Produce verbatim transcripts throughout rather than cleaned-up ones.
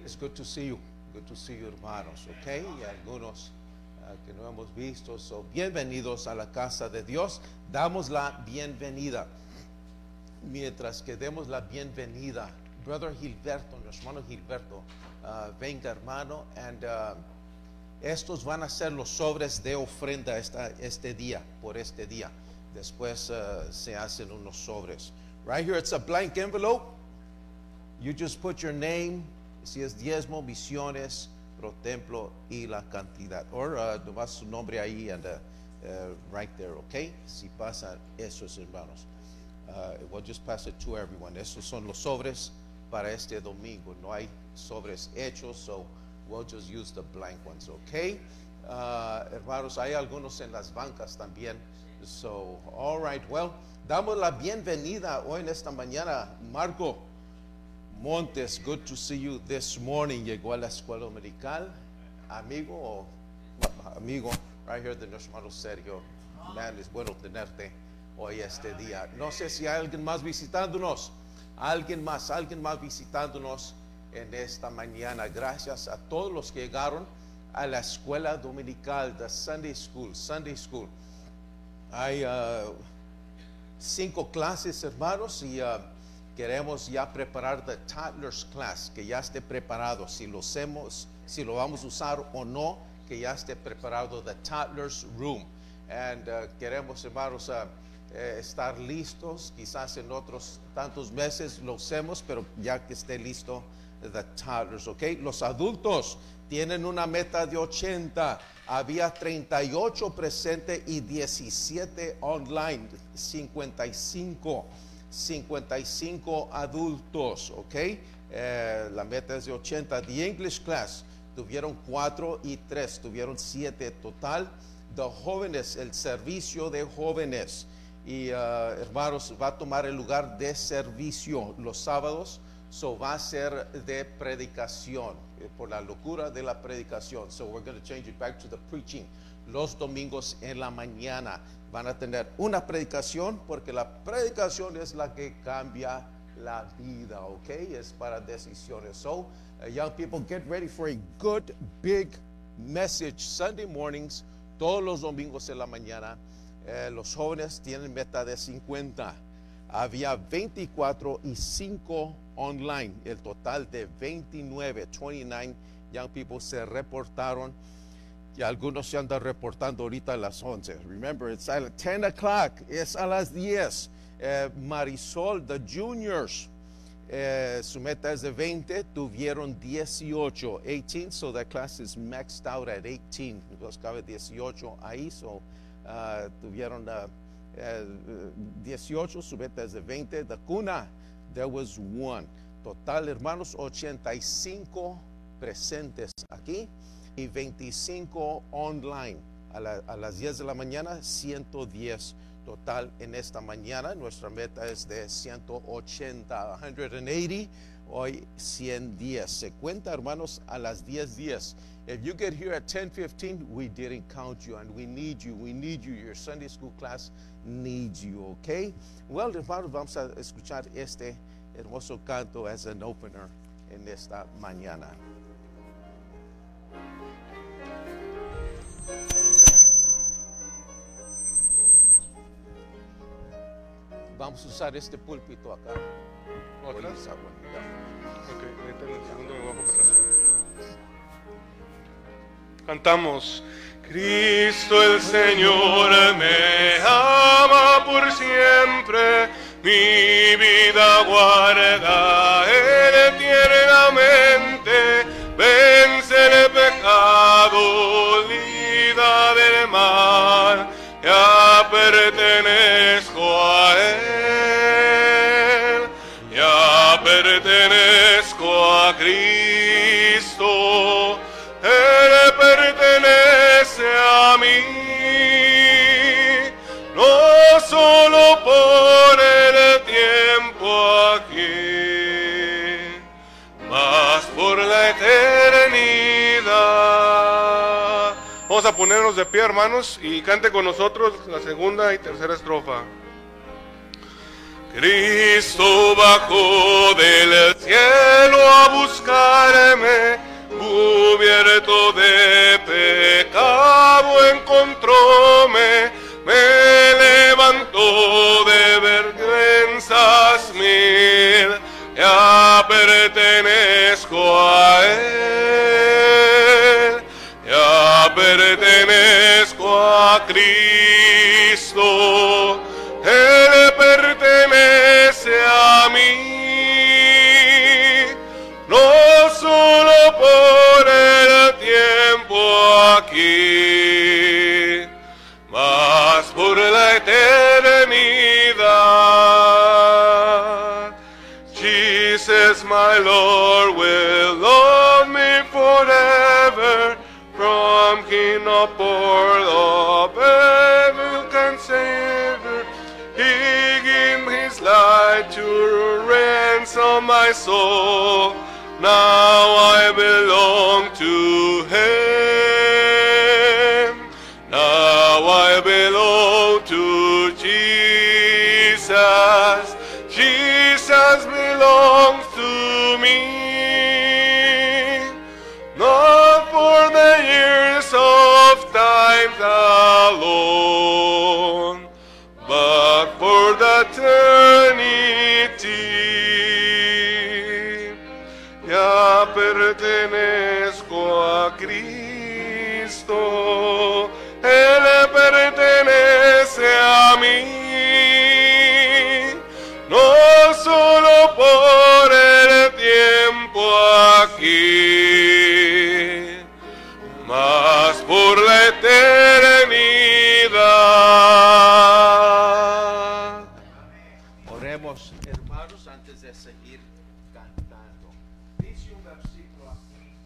It's good to see you. Good to see you, hermanos, okay? Y algunos uh, que no hemos visto. So, bienvenidos a la casa de Dios. Damos la bienvenida. Mientras que demos la bienvenida, Brother Gilberto, nuestro hermano Gilberto, uh, venga, hermano, and uh, estos van a ser los sobres de ofrenda esta, este día, por este día. Después uh, se hacen unos sobres. Right here, it's a blank envelope. You just put your name, si es diezmo, misiones, pro templo y la cantidad. Or uh, nomás su nombre ahí and uh, uh, right there, okay? Si pasa esos, hermanos. Uh, we'll just pass it to everyone. Esos son los sobres para este domingo. No hay sobres hechos, so we'll just use the blank ones, okay? Uh, hermanos, hay algunos en las bancas también. So, all right, well, damos la bienvenida hoy en esta mañana. Marco Montes, good to see you this morning. Llegó a la escuela dominical. Amigo, o amigo, right here de nuestro hermano Sergio. Man, es bueno tenerte hoy este día. No sé si hay alguien más visitándonos. Alguien más, alguien más visitándonos en esta mañana. Gracias a todos los que llegaron a la escuela dominical, the Sunday School, Sunday School. Hay uh, cinco clases, hermanos, y uh, queremos ya preparar the toddlers class, que ya esté preparado. Si lo hacemos, si lo vamos a usar o no, que ya esté preparado the toddlers room. And uh, queremos, hermanos, uh, eh, estar listos. Quizás en otros tantos meses lo hacemos, pero ya que esté listo the toddlers, ¿ok? Los adultos tienen una meta de ochenta. Había treinta y ocho presentes y diecisiete online. cincuenta y cinco adultos, ¿ok? Eh, la meta es de ochenta. The English class tuvieron cuatro y tres, tuvieron siete total. The jóvenes, el servicio de jóvenes. Y uh, hermanos, va a tomar el lugar de servicio los sábados. So va a ser de predicación, eh, por la locura de la predicación. So we're going to change it back to the preaching. Los domingos en la mañana van a tener una predicación, porque la predicación es la que cambia la vida, ¿ok? Es para decisiones. So, uh, young people, get ready for a good, big message Sunday mornings, todos los domingos en la mañana. Eh, los jóvenes tienen meta de cincuenta. Había veinticuatro y cinco online. El total de veintinueve, veintinueve young people se reportaron. Y algunos se andan reportando ahorita a las once. Remember, it's at ten o'clock. Es a las diez. Eh, Marisol, the juniors, eh, su meta es de veinte. Tuvieron dieciocho, eighteen. So that class is maxed out at eighteen. Entonces cabe dieciocho ahí. So uh, tuvieron uh, uh, dieciocho. Su meta es de veinte. The cuna, there was one. Total, hermanos, ochenta y cinco presentes aquí. Y veinticinco online. A, la, a las diez de la mañana, ciento diez total en esta mañana. Nuestra meta es de ciento ochenta, ciento ochenta. Hoy ciento diez. Se cuenta, hermanos, a las diez diez. If you get here at ten fifteen, we didn't count you, and we need you. We need you. Your Sunday school class needs you, okay? Well, hermanos, vamos a escuchar este hermoso canto as an opener en esta mañana. Vamos a usar este púlpito acá. ¿Otra? Ok, ahorita en el segundo me bajo para atrás. Cantamos. Cristo el Señor me ama por siempre, mi vida guarda Él eternamente, vence el pecado, libra del mal, ya pertenezco a Él, ya pertenezco a Cristo, Él pertenece a mí, no solo por el tiempo aquí, mas por la eternidad. Vamos a ponernos de pie, hermanos, y cante con nosotros la segunda y tercera estrofa. Cristo bajó del cielo a buscarme, cubierto de pecado encontróme, me levantó de vergüenzas mil, ya pertenezco a Él, ya pertenezco a Cristo, Él pertenece a mí, no solo por el tiempo aquí, mas por la eternidad. Jesus, my Lord, will love me forever, from King of all of heaven can save her. He gave his life to ransom my soul. Now I belong to Him. Now I belong to Jesus. Jesus belongs to me. Not for the years of time alone, but for the eternity. Ya pertenezco a Cristo, Él pertenece a mí, no solo por el tiempo aquí, mas por la eternidad. Oremos, hermanos, antes de seguir cantando. Dice un versículo aquí,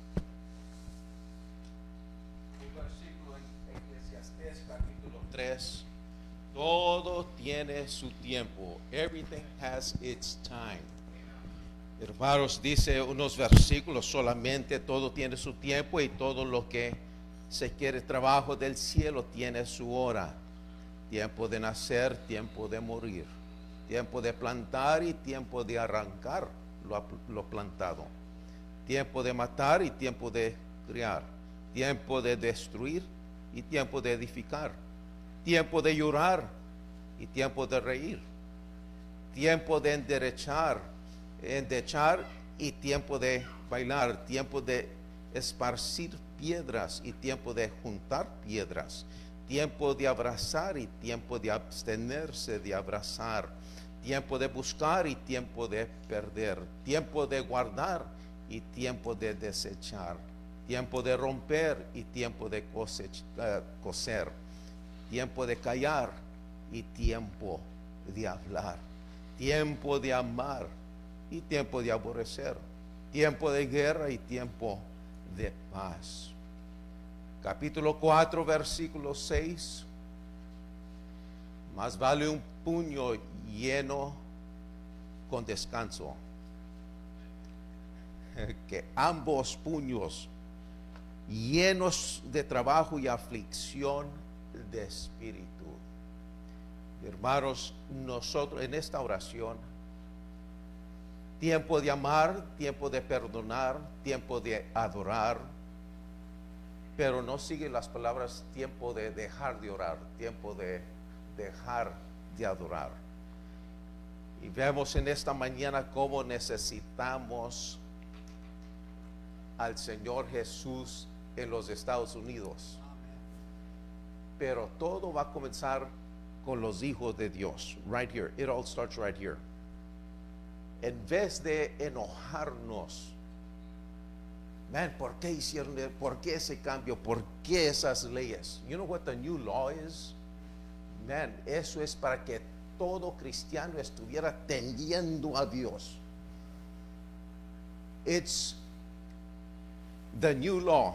un versículo en Eclesiastés capítulo tres. Todo tiene su tiempo. Everything has its time. Hermanos, dice unos versículos solamente, todo tiene su tiempo y todo lo que se quiere trabajo del cielo tiene su hora. Tiempo de nacer, tiempo de morir. Tiempo de plantar y tiempo de arrancar lo, lo plantado. Tiempo de matar y tiempo de criar. Tiempo de destruir y tiempo de edificar. Tiempo de llorar y tiempo de reír. Tiempo de enderechar, endechar y tiempo de bailar. Tiempo de esparcir piedras y tiempo de juntar piedras. Tiempo de abrazar y tiempo de abstenerse de abrazar. Tiempo de buscar y tiempo de perder. Tiempo de guardar y tiempo de desechar. Tiempo de romper y tiempo de cosech, uh, coser. Tiempo de callar y tiempo de hablar. Tiempo de amar y tiempo de aborrecer. Tiempo de guerra y tiempo de paz. Capítulo cuatro, versículo seis. Más vale un puño lleno con descanso que ambos puños llenos de trabajo y aflicción de espíritu. Hermanos, nosotros en esta oración, tiempo de amar, tiempo de perdonar, tiempo de adorar, pero no sigue las palabras tiempo de dejar de orar, tiempo de dejar de adorar. Y vemos en esta mañana cómo necesitamos al Señor Jesús en los Estados Unidos. Pero todo va a comenzar con los hijos de Dios. Right here. It all starts right here. En vez de enojarnos, man, ¿por qué hicieron, por qué ese cambio? ¿Por qué esas leyes? You know what the new law is? Man, eso es para que todo cristiano estuviera temiendo a Dios. It's the new law.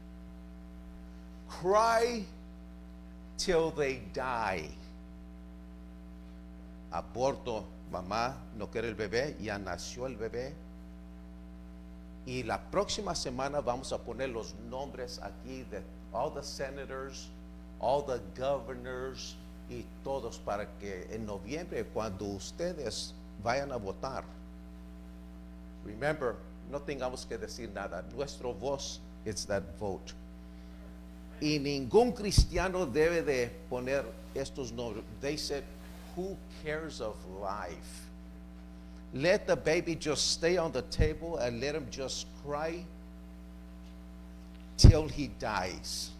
Cry till they die. Aborto, mamá no quiere el bebé, ya nació el bebé. Y la próxima semana vamos a poner los nombres aquí de all the senators, all the governors y todos, para que en noviembre, cuando ustedes vayan a votar, remember, no tengamos que decir nada. Nuestro voz es that vote. Y ningún cristiano debe de poner estos nombres. They said, who cares of life? Let the baby just stay on the table and let him just cry till he dies.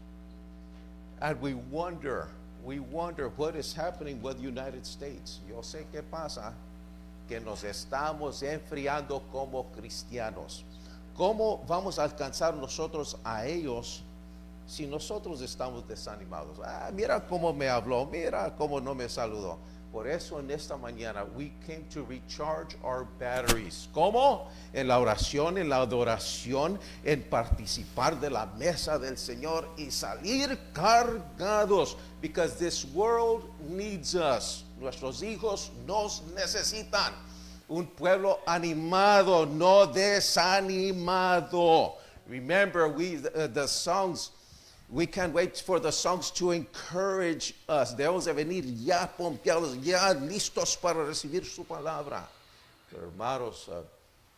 And we wonder, we wonder what is happening with the United States. Yo sé qué pasa, que nos estamos enfriando como cristianos. ¿Cómo vamos a alcanzar nosotros a ellos si nosotros estamos desanimados? Ah, mira cómo me habló, mira cómo no me saludó. Por eso en esta mañana we came to recharge our batteries. ¿Cómo? En la oración, en la adoración, en participar de la mesa del Señor y salir cargados. Because this world needs us. Nuestros hijos nos necesitan. Un pueblo animado, no desanimado. Remember, we uh, the songs, we can't wait for the songs to encourage us. Debemos de venir ya pompeados, ya listos para recibir su palabra. Pero hermanos, uh,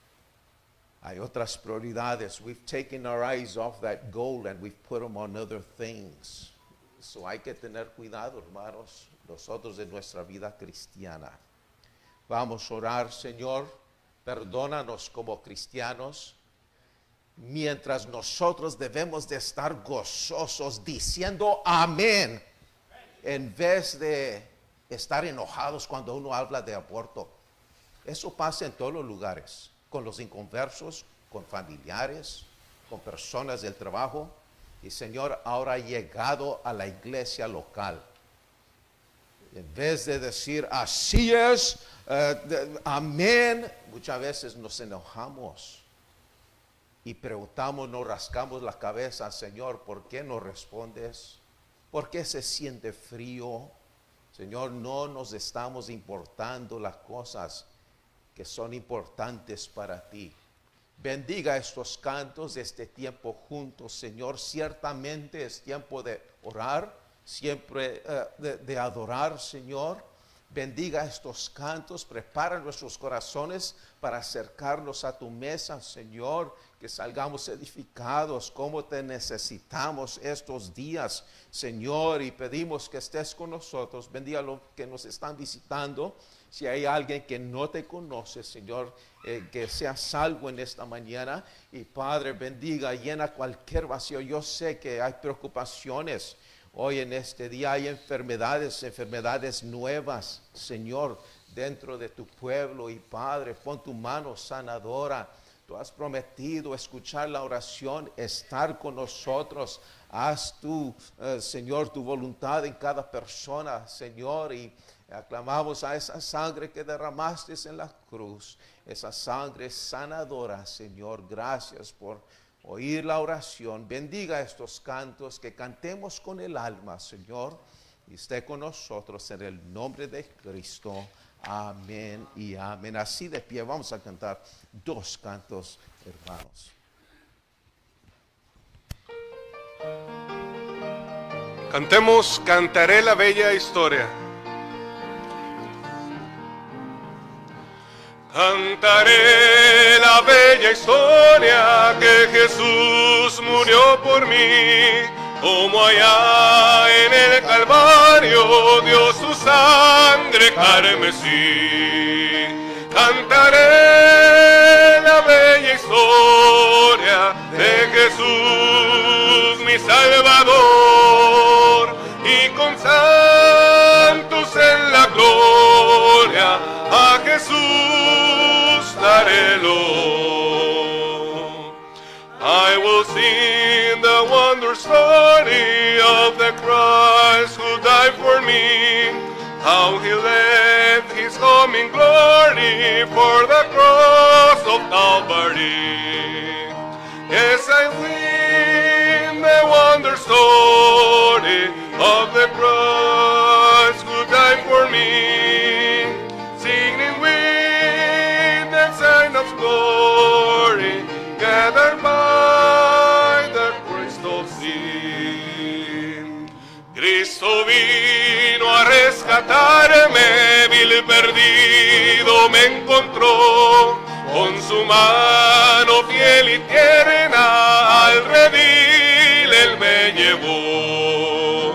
hay otras prioridades. We've taken our eyes off that goal and we've put them on other things. So hay que tener cuidado, hermanos, nosotros en nuestra vida cristiana. Vamos a orar, Señor, perdónanos como cristianos, mientras nosotros debemos de estar gozosos diciendo amén, en vez de estar enojados cuando uno habla de aborto. Eso pasa en todos los lugares, con los inconversos, con familiares, con personas del trabajo. Y Señor, ahora ha llegado a la iglesia local. En vez de decir así es, uh, de, amén, muchas veces nos enojamos y preguntamos, nos rascamos la cabeza, Señor, ¿por qué no respondes? ¿Por qué se siente frío? Señor, no nos estamos importando las cosas que son importantes para ti. Bendiga estos cantos de este tiempo juntos, Señor. Ciertamente es tiempo de orar, siempre uh, de, de adorar, Señor. Bendiga estos cantos, prepara nuestros corazones para acercarnos a tu mesa, Señor, que salgamos edificados, como te necesitamos estos días, Señor, y pedimos que estés con nosotros. Bendiga a los que nos están visitando. Si hay alguien que no te conoce, Señor, eh, que sea salvo en esta mañana. Y Padre, bendiga, llena cualquier vacío. Yo sé que hay preocupaciones. Hoy en este día hay enfermedades, enfermedades nuevas, Señor, dentro de tu pueblo. Y Padre, pon tu mano sanadora. Tú has prometido escuchar la oración, estar con nosotros. Haz tú, uh, Señor, tu voluntad en cada persona, Señor, y aclamamos a esa sangre que derramaste en la cruz, esa sangre sanadora, Señor. Gracias por oír la oración. Bendiga estos cantos, que cantemos con el alma, Señor, y esté con nosotros en el nombre de Cristo. Amén y amén. Así de pie vamos a cantar dos cantos, hermanos. Cantemos Cantaré la bella historia. Cantaré la bella historia que Jesús murió por mí, como allá en el Calvario dio su sangre carmesí. Cantaré la bella historia de Jesús mi Salvador, y con santos en la gloria a Jesús darélo. I will sing the wonder story of the Christ who died for me, how he left his home in glory for the cross of Calvary. Yes, I sing the wonder story of the Christ who died for me, singing with the sign of glory, gathered by the crystal sea. Cristo vino a rescatarme, vil perdido me encontró, con su mano fiel y tierna al redil él me llevó.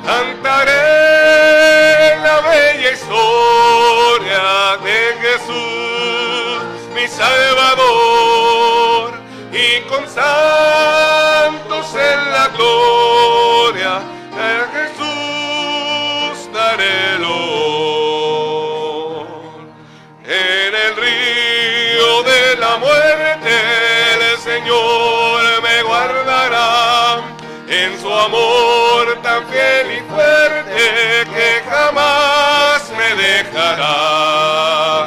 Cantaré la bella historia de Jesús, mi Salvador, y con santos en la gloria a Jesús daré el honor. En el río de la muerte el Señor me guardará, en su amor tan fiel y fuerte que jamás me dejará.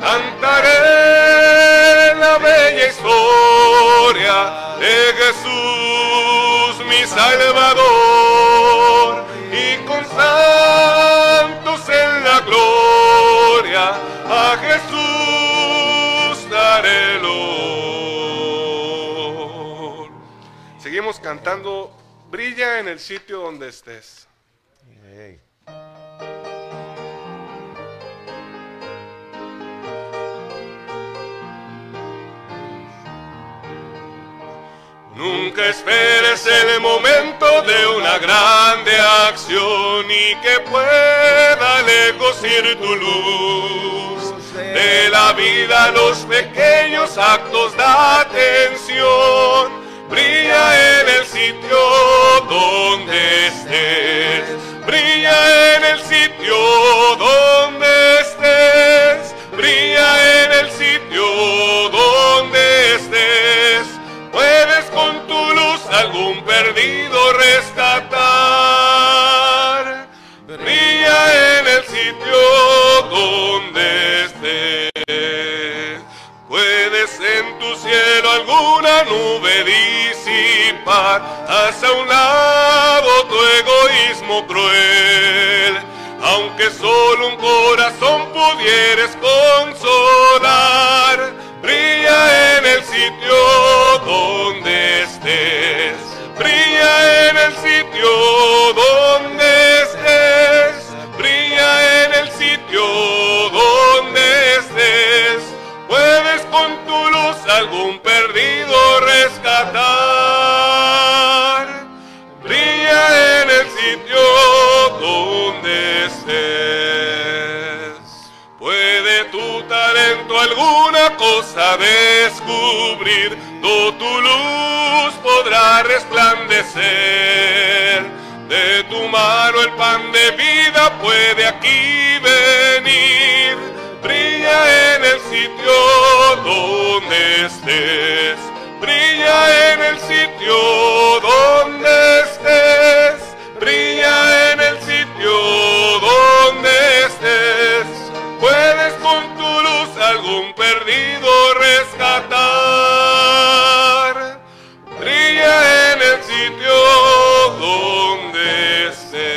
Cantaré la bella historia de Jesús, mi Salvador, y con santos en la gloria a Jesús daré el honor. Seguimos cantando Brilla en el sitio donde estés. Hey. Nunca esperes el momento de una grande acción y que pueda lejos ir tu luz. De la vida los pequeños actos de atención. Brilla en el sitio donde estés. Brilla en el sitio donde estés. Brilla en el sitio donde estés. Puedes con tu luz algún perdido rescatar. Brilla en el sitio donde estés. Puedes en tu cielo alguna nube disipar. Haz a un lado tu egoísmo cruel. Aunque solo un corazón pudieres consolar. Brilla en el sitio donde estés. Brilla en el sitio donde estés. Brilla en el sitio donde estés. Puedes con tu luz algún perdido rescatar. Brilla en el sitio donde estés. Puede tu talento alguna cosa descubrir, do tu luz podrá resplandecer. De tu mano el pan de vida puede aquí venir. Brilla en el sitio donde estés. Brilla en el sitio donde estés. Brilla en el sitio donde estés. Puedes con tu luz algún perdido rescatar. Brilla en el sitio donde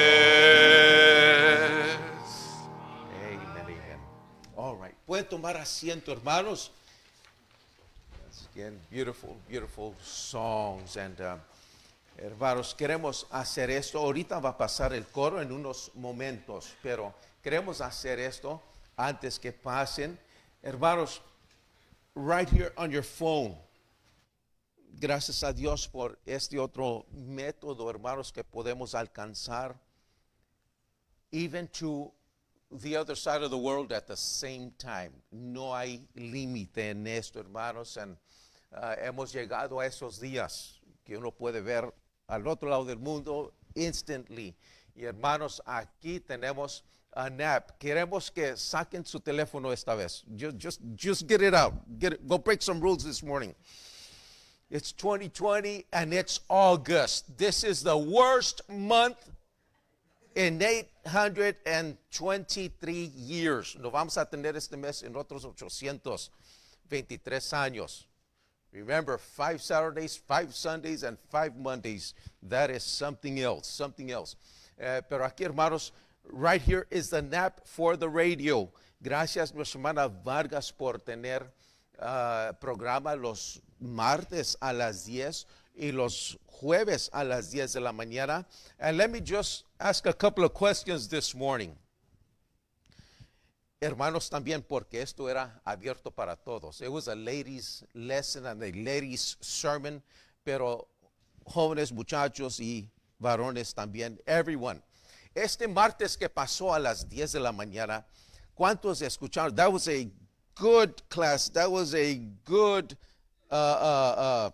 estés. Amen, amen. All right. Pueden tomar asiento, hermanos. Again, beautiful, beautiful songs. And, uh, hermanos, queremos hacer esto. Ahorita va a pasar el coro en unos momentos, pero queremos hacer esto antes que pasen. Hermanos, right here on your phone. Gracias a Dios por este otro método, hermanos, que podemos alcanzar even to the other side of the world at the same time. No hay límite en esto, hermanos. And, uh, hemos llegado a esos días que uno puede ver al otro lado del mundo instantly. Y hermanos, aquí tenemos an app. Queremos que saquen su teléfono esta vez. Just, just, just get it out. Get it. Go break some rules this morning. It's twenty twenty and it's August. This is the worst month in eight hundred twenty-three years. Nos vamos a tener este mes en otros ochocientos veintitrés años. Remember, five Saturdays, five Sundays, and five Mondays. That is something else, something else. Uh, pero aquí, hermanos, right here is the nap for the radio. Gracias, nuestra hermana Vargas, por tener uh, programa los martes a las diez y los jueves a las diez de la mañana. And let me just ask a couple of questions this morning. hermanos también, porque esto era abierto para todos. It was a ladies' lesson and a ladies' sermon, pero jóvenes, muchachos y varones también, everyone. Este martes que pasó a las diez de la mañana, ¿cuántos escucharon? That was a good class. That was a good, uh, uh, uh,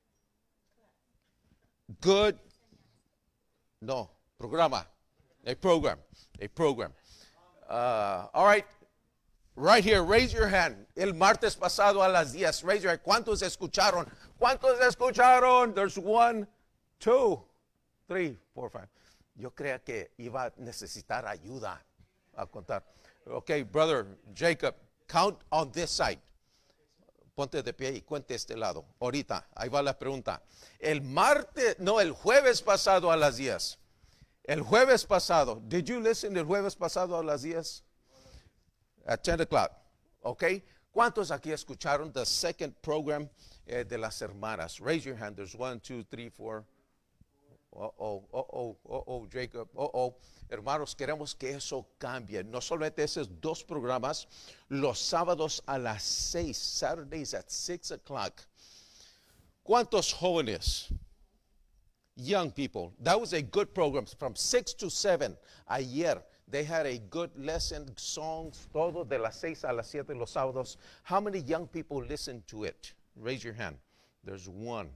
good, no, programa, a program, a program. Uh, all right, right here, raise your hand. El martes pasado a las diez, raise your hand. ¿Cuántos escucharon? ¿Cuántos escucharon? There's one, two, three, four, five. Yo creía que iba a necesitar ayuda a contar. Okay, brother Jacob, count on this side. Ponte de pie y cuente este lado. Ahorita, ahí va la pregunta. El martes, no, el jueves pasado a las diez. El jueves pasado, did you listen el jueves pasado a las diez? At ten o'clock, okay? ¿Cuántos aquí escucharon the second program eh, de las hermanas? Raise your hand. There's one, two, three, four. Uh-oh, uh-oh, uh-oh, Jacob, uh-oh. Hermanos, queremos que eso cambie. No solamente esos dos programas, los sábados a las seis, Saturdays at six o'clock. ¿Cuántos jóvenes? Young people. That was a good program from six to seven ayer. They had a good lesson, songs, todo de las seis a las siete los sábados. How many young people listened to it? Raise your hand. There's one.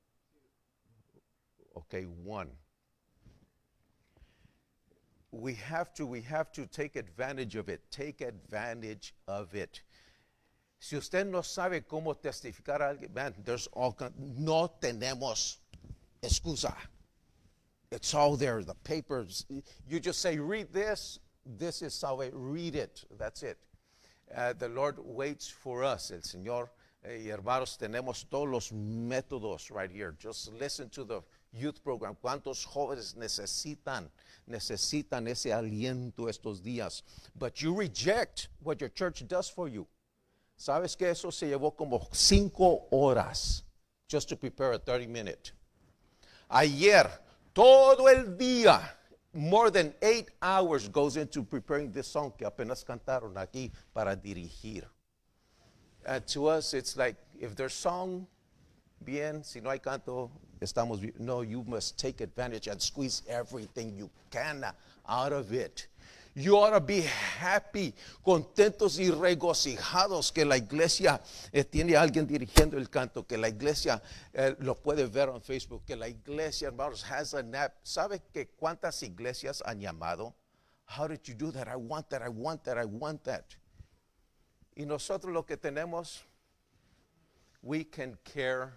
Okay, one. We have to, we have to take advantage of it. Take advantage of it. Si usted no sabe cómo testificar a alguien, man, there's all, no tenemos excusa. It's all there, the papers. You just say, read this. This is how I read it. That's it. Uh, the Lord waits for us. El Señor, eh, hermanos, tenemos todos los métodos right here. Just listen to the youth program. ¿Cuántos jóvenes necesitan, necesitan ese aliento estos días? But you reject what your church does for you. ¿Sabes que eso se llevó como cinco horas just to prepare a thirty minute? Ayer, todo el día, more than eight hours goes into preparing this song que apenas cantaron aquí para dirigir. And to us, it's like, if there's song, bien, si no hay canto, estamos bien. No, you must take advantage and squeeze everything you can out of it. You ought to be happy, contentos y regocijados que la iglesia eh, tiene a alguien dirigiendo el canto, que la iglesia eh, lo puede ver en Facebook, que la iglesia, hermanos, has an app. ¿Sabe que cuántas iglesias han llamado? How did you do that? I want that, I want that, I want that. Y nosotros lo que tenemos, we can care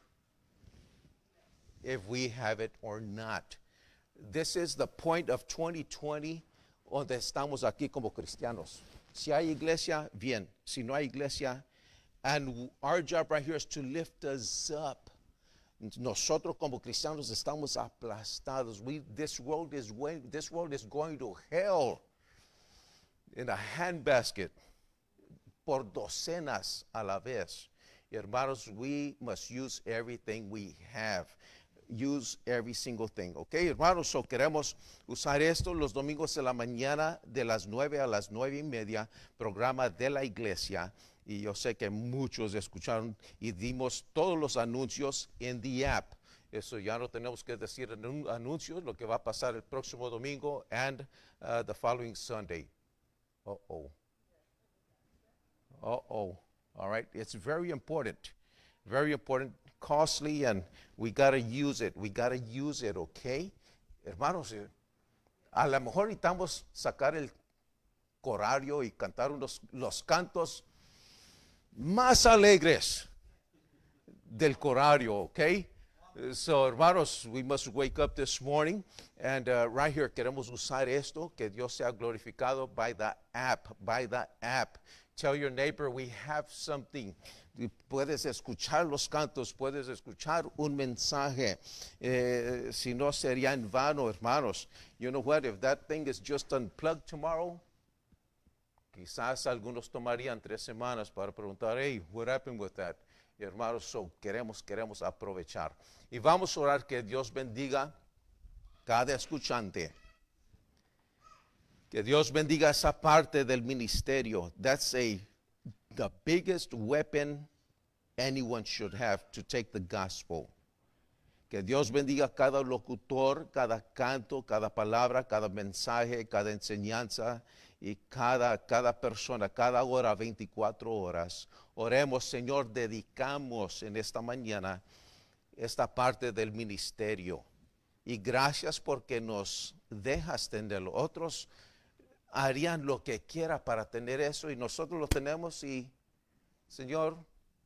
if we have it or not. This is the point of twenty twenty, donde estamos aquí como cristianos. Si hay iglesia, bien. Si no hay iglesia, and our job right here is to lift us up. Nosotros como cristianos estamos aplastados. We, this world is way, this world is going to hell in a handbasket por docenas a la vez. Hermanos, we must use everything we have. Use every single thing, okay, hermanos. So queremos usar esto los domingos de la mañana de las nueve a las nueve y media, programa de la iglesia. Y yo sé que muchos escucharon y dimos todos los anuncios en the app. Eso ya no tenemos que decir en anuncios lo que va a pasar el próximo domingo and uh, the following Sunday. Uh-oh. Uh-oh. All right, it's very important. Very important. Costly, and we got to use it. We got to use it, okay? Hermanos, a lo mejor necesitamos sacar el corario y cantar unos, los cantos más alegres del corario, okay? So, hermanos, we must wake up this morning, and uh, right here queremos usar esto, que Dios sea glorificado by the app, by the app. Tell your neighbor we have something. Puedes escuchar los cantos, puedes escuchar un mensaje. Eh, si no sería en vano, hermanos. You know what? If that thing is just unplugged tomorrow, quizás algunos tomarían tres semanas para preguntar, hey, what happened with that? Y hermanos, so queremos, queremos aprovechar. Y vamos a orar que Dios bendiga cada escuchante. Que Dios bendiga esa parte del ministerio. That's a the biggest weapon anyone should have to take the gospel. Que Dios bendiga cada locutor, cada canto, cada palabra, cada mensaje, cada enseñanza y cada, cada persona, cada hora, veinticuatro horas. Oremos, Señor, dedicamos en esta mañana esta parte del ministerio. Y gracias porque nos dejas tenerlo. Otros harían lo que quiera para tener eso y nosotros lo tenemos y, Señor,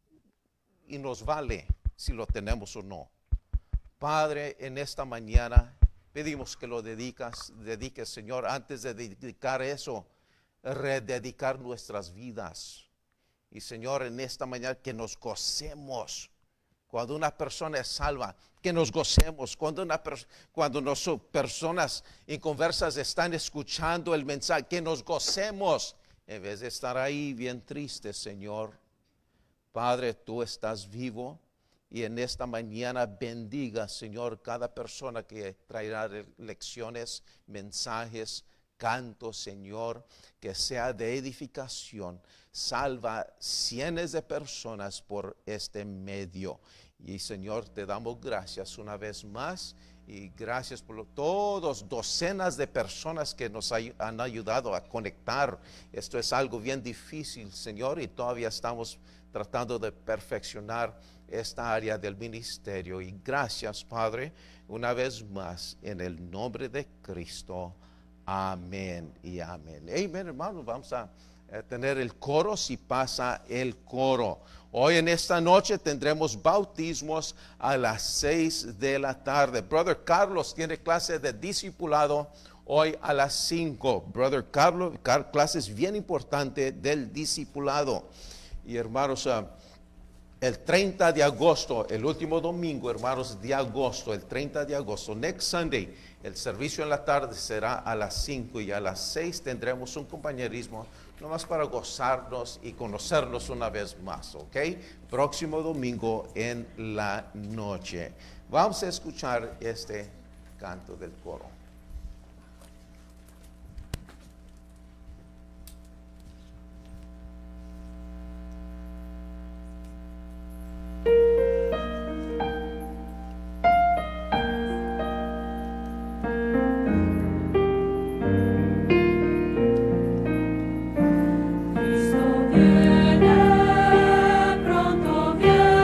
y nos vale si lo tenemos o no. Padre, en esta mañana pedimos que lo dedicas, dediques, Señor, antes de dedicar eso, rededicar nuestras vidas. Y, Señor, en esta mañana que nos gocemos. Cuando una persona es salva, que nos gocemos. Cuando, una per cuando nos, personas inconversas están escuchando el mensaje, que nos gocemos. En vez de estar ahí bien tristes, Señor. Padre, tú estás vivo. Y en esta mañana bendiga, Señor, cada persona que traerá lecciones, mensajes, cantos, Señor, que sea de edificación. Salva cientos de personas por este medio. Y, Señor, te damos gracias una vez más. Y gracias por lo, todos, docenas de personas que nos hay, han ayudado a conectar. Esto es algo bien difícil, Señor, y todavía estamos tratando de perfeccionar esta área del ministerio. Y gracias, Padre, una vez más, en el nombre de Cristo. Amén y amén. Amén, hermanos. Vamos a eh, tener el coro, si pasa el coro. Hoy en esta noche tendremos bautismos a las seis de la tarde. Brother Carlos tiene clase de discipulado hoy a las cinco. Brother Carlos, car clase es bien importante del discipulado. Y hermanos, uh, el treinta de agosto, el último domingo, hermanos, de agosto, el treinta de agosto, next Sunday, el servicio en la tarde será a las cinco y a las seis tendremos un compañerismo, nomás para gozarnos y conocernos una vez más, ¿ok? Próximo domingo en la noche. Vamos a escuchar este canto del coro.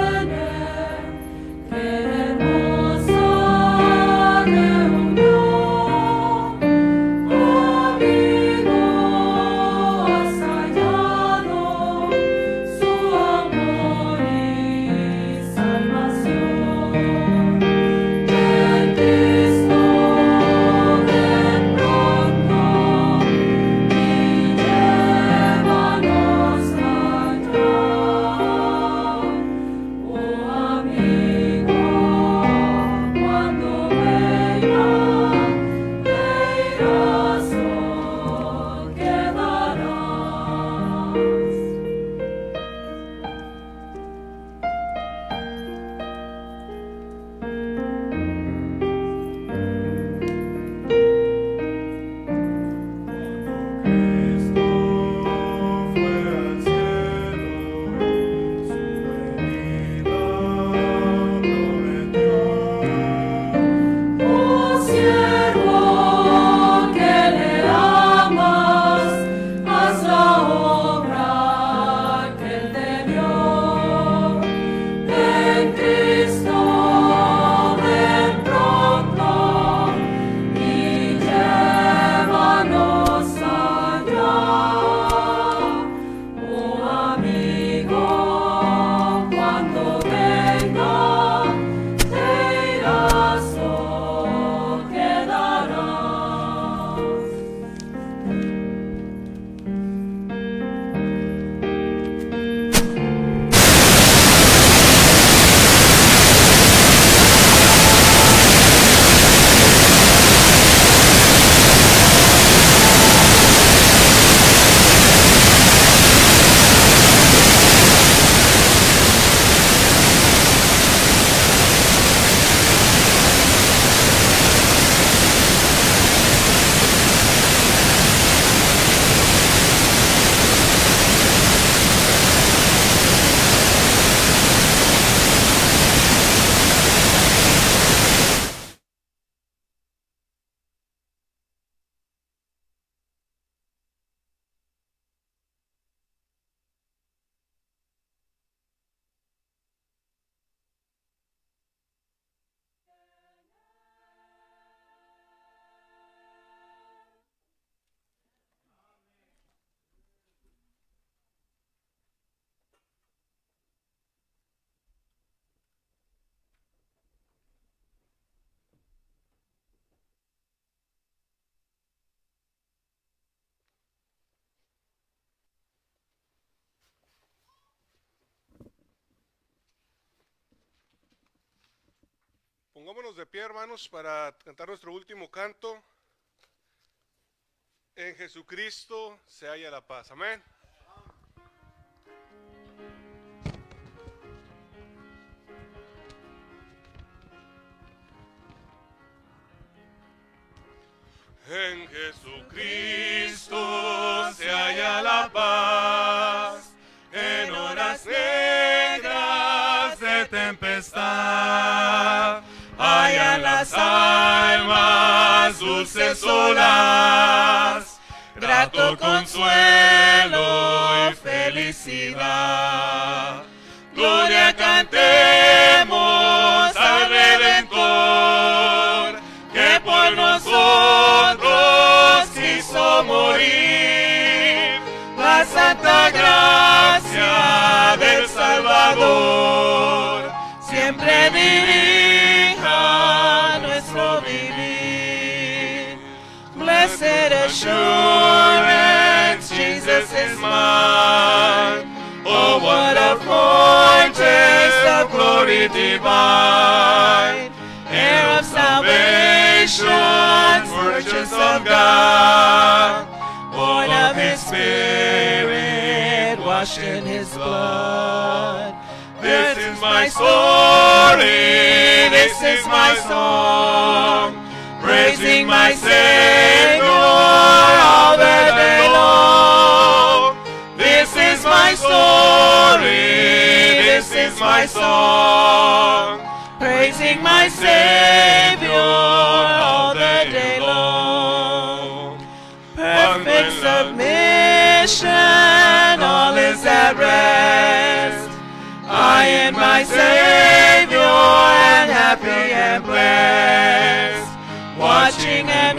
Hermosa reunión. Pongámonos de pie, hermanos, para cantar nuestro último canto. En Jesucristo se halla la paz. Amén. En Jesucristo se halla la paz, en horas negras de tempestad, hallan las almas dulces solas, grato consuelo y felicidad. Gloria cantemos al Redentor, que por nosotros quiso morir. La santa gracia del Salvador siempre dirija nuestro vivir. Blessed assurance, Jesus is mine. Oh, what a foretaste of glory divine, heir of salvation, purchase of God, born of His Spirit, washed in His blood. This is my story, this is my song, praising my Savior all the day long. This is my story, this is my song, praising my Savior all the day long. Perfect submission, all is at rest. I and my Savior am happy and blessed, watching and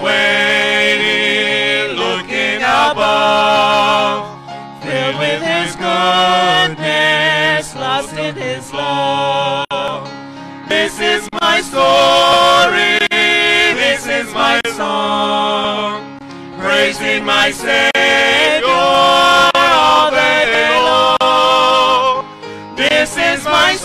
waiting, looking above, filled with His goodness, lost in His love. This is my story, this is my song, praising my Savior all the day long. This is my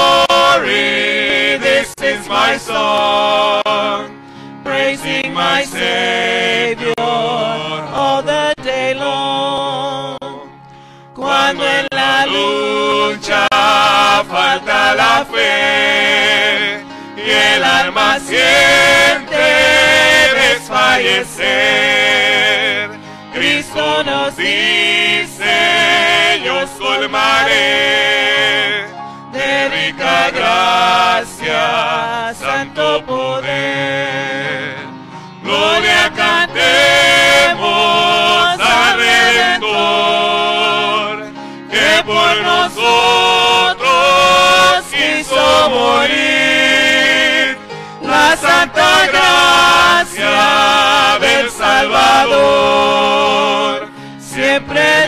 story, this is my song, praising my Savior all the day long. Cuando en la lucha falta la fe y el alma siente desfallecer, Cristo nos dice: yo os colmaré de rica gracia, santo poder. Gloria cantemos al Redentor, que por nosotros quiso morir. La santa gracia del Salvador siempre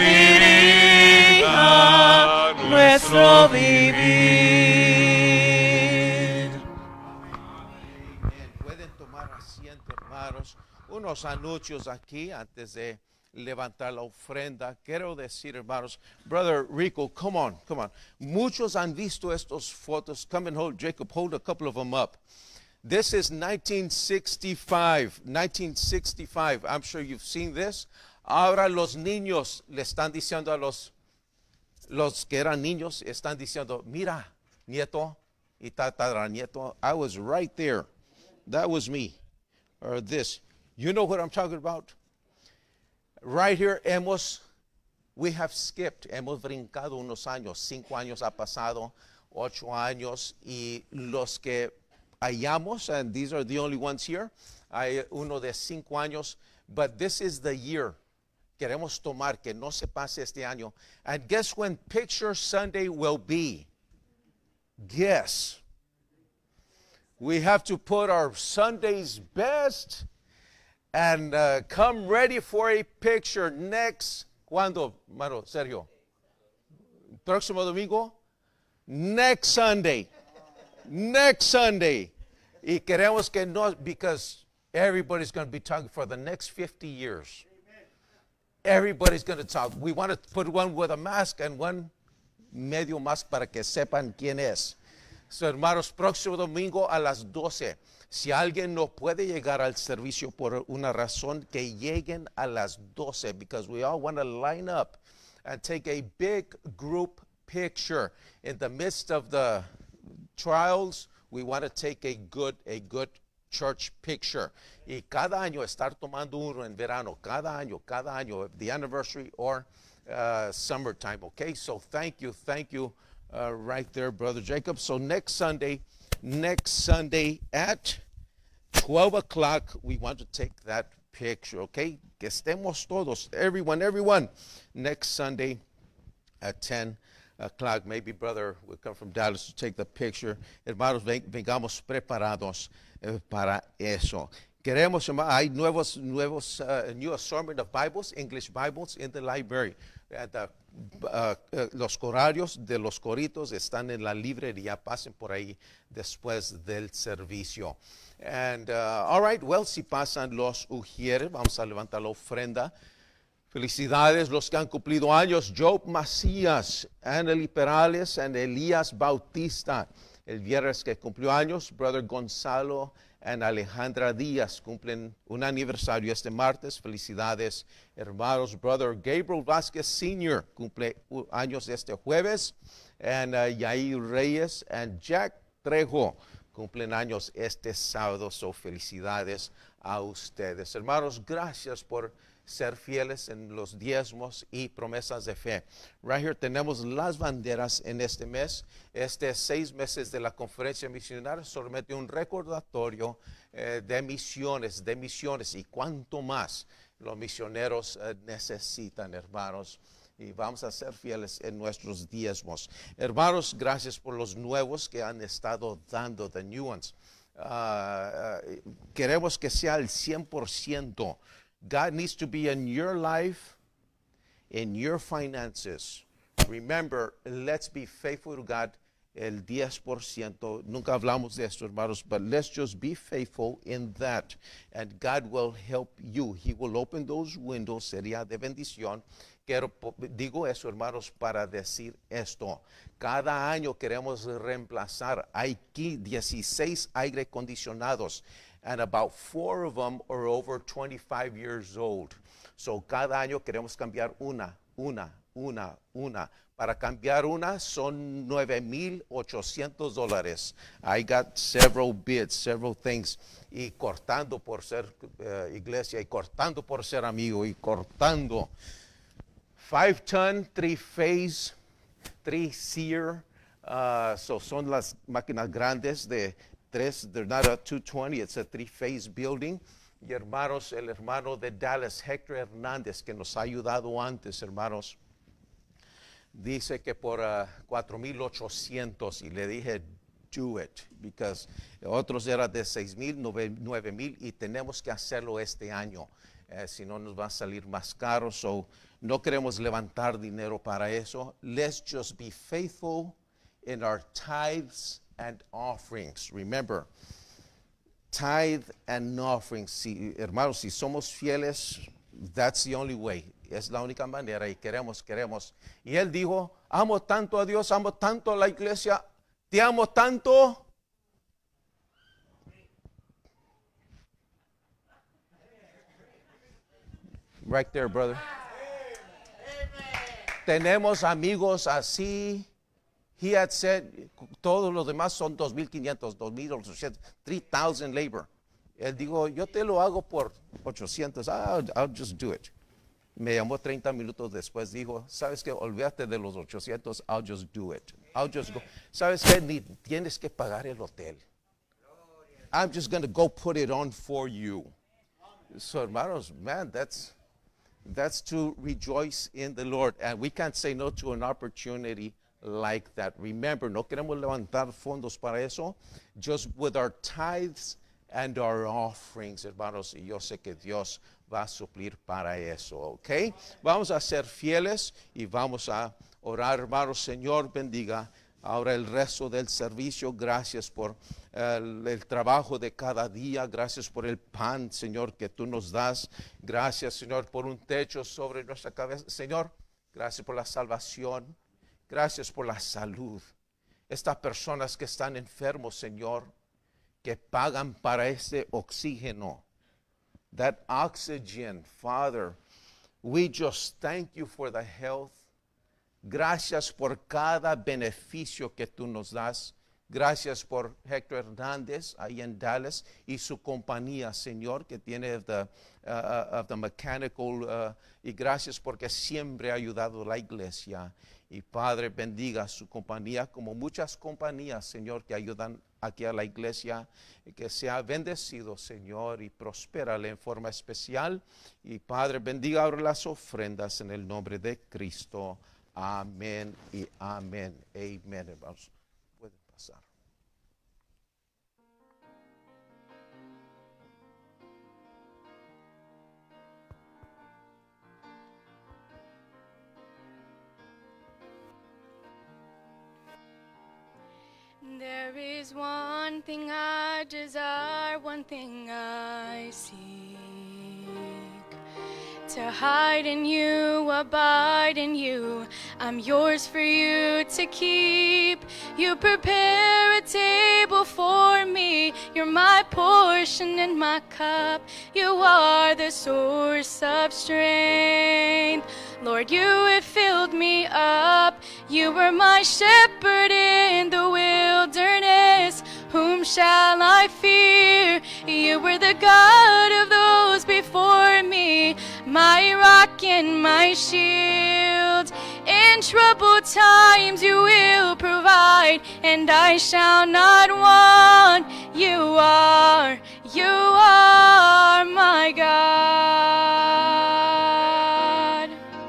dirija nuestro vivir. Pueden tomar asiento, hermanos. Unos anuncios aquí antes de levantar la ofrenda. Quiero decir, hermanos, Brother Rico, come on, come on. Muchos han visto estos fotos. Come and hold, Jacob, hold a couple of them up. This is nineteen sixty-five, nineteen sixty-five. I'm sure you've seen this. Ahora los niños le están diciendo a los, los que eran niños, están diciendo: mira, nieto y tataranieto, I was right there. That was me. Or this. You know what I'm talking about? Right here, hemos, we have skipped, hemos brincado unos años, cinco años ha pasado, ocho años, y los que hallamos, and these are the only ones here, hay uno de cinco años, but this is the year. Queremos tomar, que no se pase este año. And guess when Picture Sunday will be? Guess. We have to put our Sunday's best and uh, come ready for a picture next, ¿cuándo, Maro, Sergio? Próximo domingo? Next Sunday. Next Sunday. Y queremos que no, because everybody's going to be talking for the next fifty years. Everybody's going to talk. We want to put one with a mask and one medio mask para que sepan quién es. So, hermanos, próximo domingo a las doce. Si alguien no puede llegar al servicio por una razón, que lleguen a las doce, because we all want to line up and take a big group picture. In the midst of the trials, we want to take a good, a good church picture. Y cada año estar tomando uno en verano, cada año, cada año, the anniversary or uh, summertime, okay? So thank you, thank you uh, right there, Brother Jacob. So next Sunday, next Sunday at twelve o'clock, we want to take that picture, okay? Que estemos todos, everyone, everyone. Next Sunday at ten o'clock, maybe Brother will come from Dallas to take the picture. Hermanos, ven, vengamos preparados eh, para eso. Queremos, hay nuevos, nuevos, uh, new assortment of Bibles, English Bibles in the library. Uh, the, uh, uh, los corarios de los coritos están en la librería. Pasen por ahí después del servicio. And, uh, all right, well, si pasan los ujieres, vamos a levantar la ofrenda. Felicidades los que han cumplido años. Job Macías, Anneli Perales, and Elías Bautista. El viernes que cumplió años, Brother Gonzalo and Alejandra Díaz cumplen un aniversario este martes. Felicidades, hermanos. Brother Gabriel Vázquez Senior cumple años este jueves. And uh, Yair Reyes and Jack Trejo cumplen años este sábado. So, felicidades a ustedes. Hermanos, gracias por ser fieles en los diezmos y promesas de fe. Right here tenemos las banderas en este mes. Este seis meses de la conferencia misionaria, solamente un recordatorio eh, de misiones, de misiones y cuánto más los misioneros eh, necesitan, hermanos. Y vamos a ser fieles en nuestros diezmos. Hermanos, gracias por los nuevos que han estado dando, the new ones. Uh, uh, queremos que sea el cien por ciento. God needs to be in your life, in your finances. Remember, let's be faithful to God, el diez por ciento. Nunca hablamos de esto, hermanos, but let's just be faithful in that. And God will help you. He will open those windows, sería de bendición. Quiero, digo eso, hermanos, para decir esto. Cada año queremos reemplazar. Hay dieciséis aire acondicionados. And about four of them are over twenty-five years old. So, cada año queremos cambiar una, una, una, una. Para cambiar una son nueve mil ochocientos dólares. I got several bids, several things. Y cortando por ser uh, iglesia, y cortando por ser amigo, y cortando. Five ton, three phase, three seer. Uh, so, son las máquinas grandes de tres, they're not a two twenty, it's a three-phase building. Y hermanos, el hermano de Dallas, Héctor Hernández, que nos ha ayudado antes, hermanos, dice que por uh, cuatro mil ochocientos, y le dije, do it, because otros eran de seis mil, nueve mil, y tenemos que hacerlo este año, eh, si no nos va a salir más caro. So, no queremos levantar dinero para eso. Let's just be faithful in our tithes and offerings. Remember, tithe and offerings. Si, hermanos, si somos fieles, that's the only way. Es la única manera y queremos, queremos. Y él dijo, amo tanto a Dios, amo tanto a la iglesia, te amo tanto. Right there, brother. Tenemos amigos así. He had said, todos los demás son dos mil quinientos, dos mil ochocientos, three thousand labor. Él dijo, yo te lo hago por ochocientos, I'll, I'll just do it. Me llamó treinta minutos después, dijo, ¿sabes qué? Olvídate de los ochocientos, I'll just do it. I'll just go. ¿Sabes qué? Ni tienes que pagar el hotel. I'm just going to go put it on for you. So, hermanos, man, that's, that's to rejoice in the Lord. And we can't say no to an opportunity like that. Remember, no queremos levantar fondos para eso. Just with our tithes and our offerings, hermanos, y yo sé que Dios va a suplir para eso, ¿ok? Vamos a ser fieles y vamos a orar, hermanos. Señor, bendiga ahora el resto del servicio. Gracias por el, el trabajo de cada día. Gracias por el pan, Señor, que tú nos das. Gracias, Señor, por un techo sobre nuestra cabeza. Señor, gracias por la salvación. Gracias por la salud. estas personas que están enfermos, Señor, que pagan para ese oxígeno. That oxygen, Father, we just thank you for the health. Gracias por cada beneficio que tú nos das. Gracias por Héctor Hernández ahí en Dallas y su compañía, Señor, que tiene the, uh, of the mechanical, uh, y gracias porque siempre ha ayudado a la iglesia. Y Padre, bendiga su compañía como muchas compañías, Señor, que ayudan aquí a la iglesia. Que sea bendecido, Señor, y prospérale en forma especial. Y Padre, bendiga ahora las ofrendas en el nombre de Cristo. Amén y amén. Amén, hermanos. Pueden pasar. There is one thing I desire, one thing I seek, to hide in you, abide in you. I'm yours for you to keep. You prepare a table for me. You're my portion and my cup. You are the source of strength. Lord, you have filled me up. You were my shepherd in the wilderness. Whom shall I fear? You were the God of those before me, my rock and my shield. In troubled times you will provide, and I shall not want. You are, you are my God.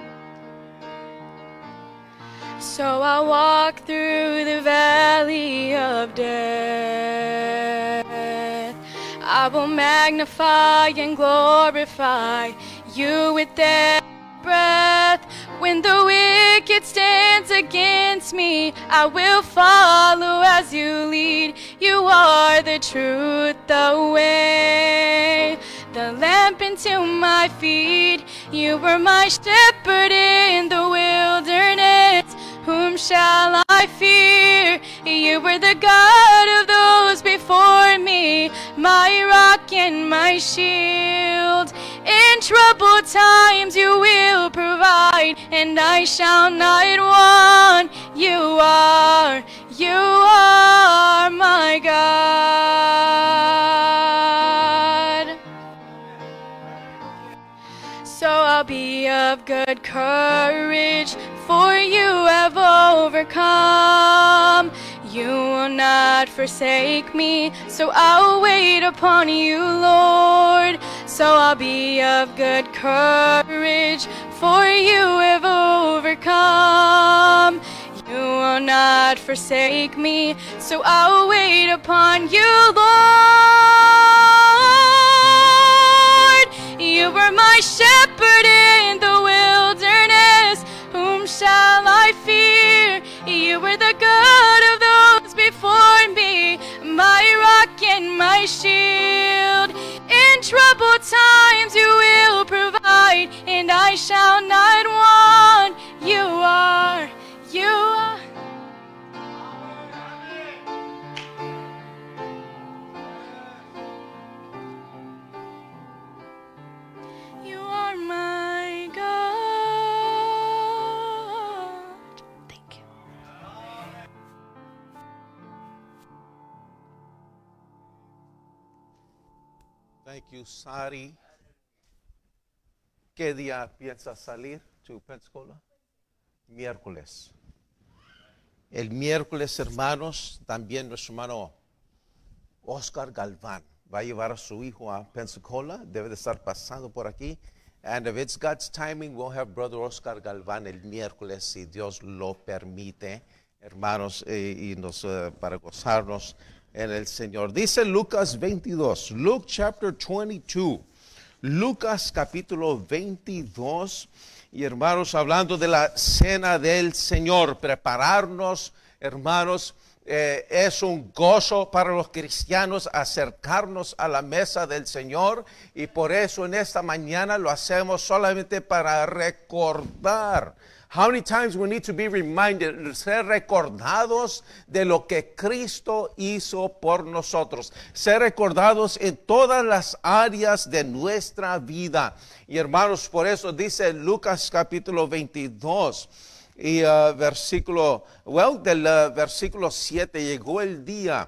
So I walk through the valley of death. I will magnify and glorify you with every breath. When the wicked stands against me, I will follow as you lead. You are the truth, the way, the lamp into my feet. You were my shepherd in the wilderness. Whom shall I fear? You were the God of those before me, my rock and my shield. In troubled times you will provide, and I shall not want. You are, you are my God. So I'll be of good courage, for you have overcome. You will not forsake me, so I'll wait upon you, Lord. So I'll be of good courage, for you have overcome. You will not forsake me, so I'll wait upon you, Lord. You were my shepherd in the wilderness. Whom shall I fear? You were the God of those before me, my rock and my shield. In troubled times you will provide, and I shall not want. You are, you are. You are my God. Thank you. Thank you, Sari. ¿Qué día piensas salir to Pensacola? Miércoles. El miércoles, hermanos, también nuestro hermano Oscar Galván va a llevar a su hijo a Pensacola. Debe de estar pasando por aquí. And if it's God's timing, we'll have Brother Oscar Galván el miércoles, si Dios lo permite, hermanos, eh, y nos, uh, para gozarnos en el Señor. Dice Lucas veintidós, Luke chapter twenty-two, Lucas capítulo veintidós, y hermanos, hablando de la cena del Señor, prepararnos, hermanos, eh, es un gozo para los cristianos acercarnos a la mesa del Señor, y por eso en esta mañana lo hacemos solamente para recordar How many times we need to be reminded, ser recordados de lo que Cristo hizo por nosotros, ser recordados en todas las áreas de nuestra vida. Y hermanos, por eso dice Lucas capítulo veintidós y uh, versículo, well, del uh, versículo siete, llegó el día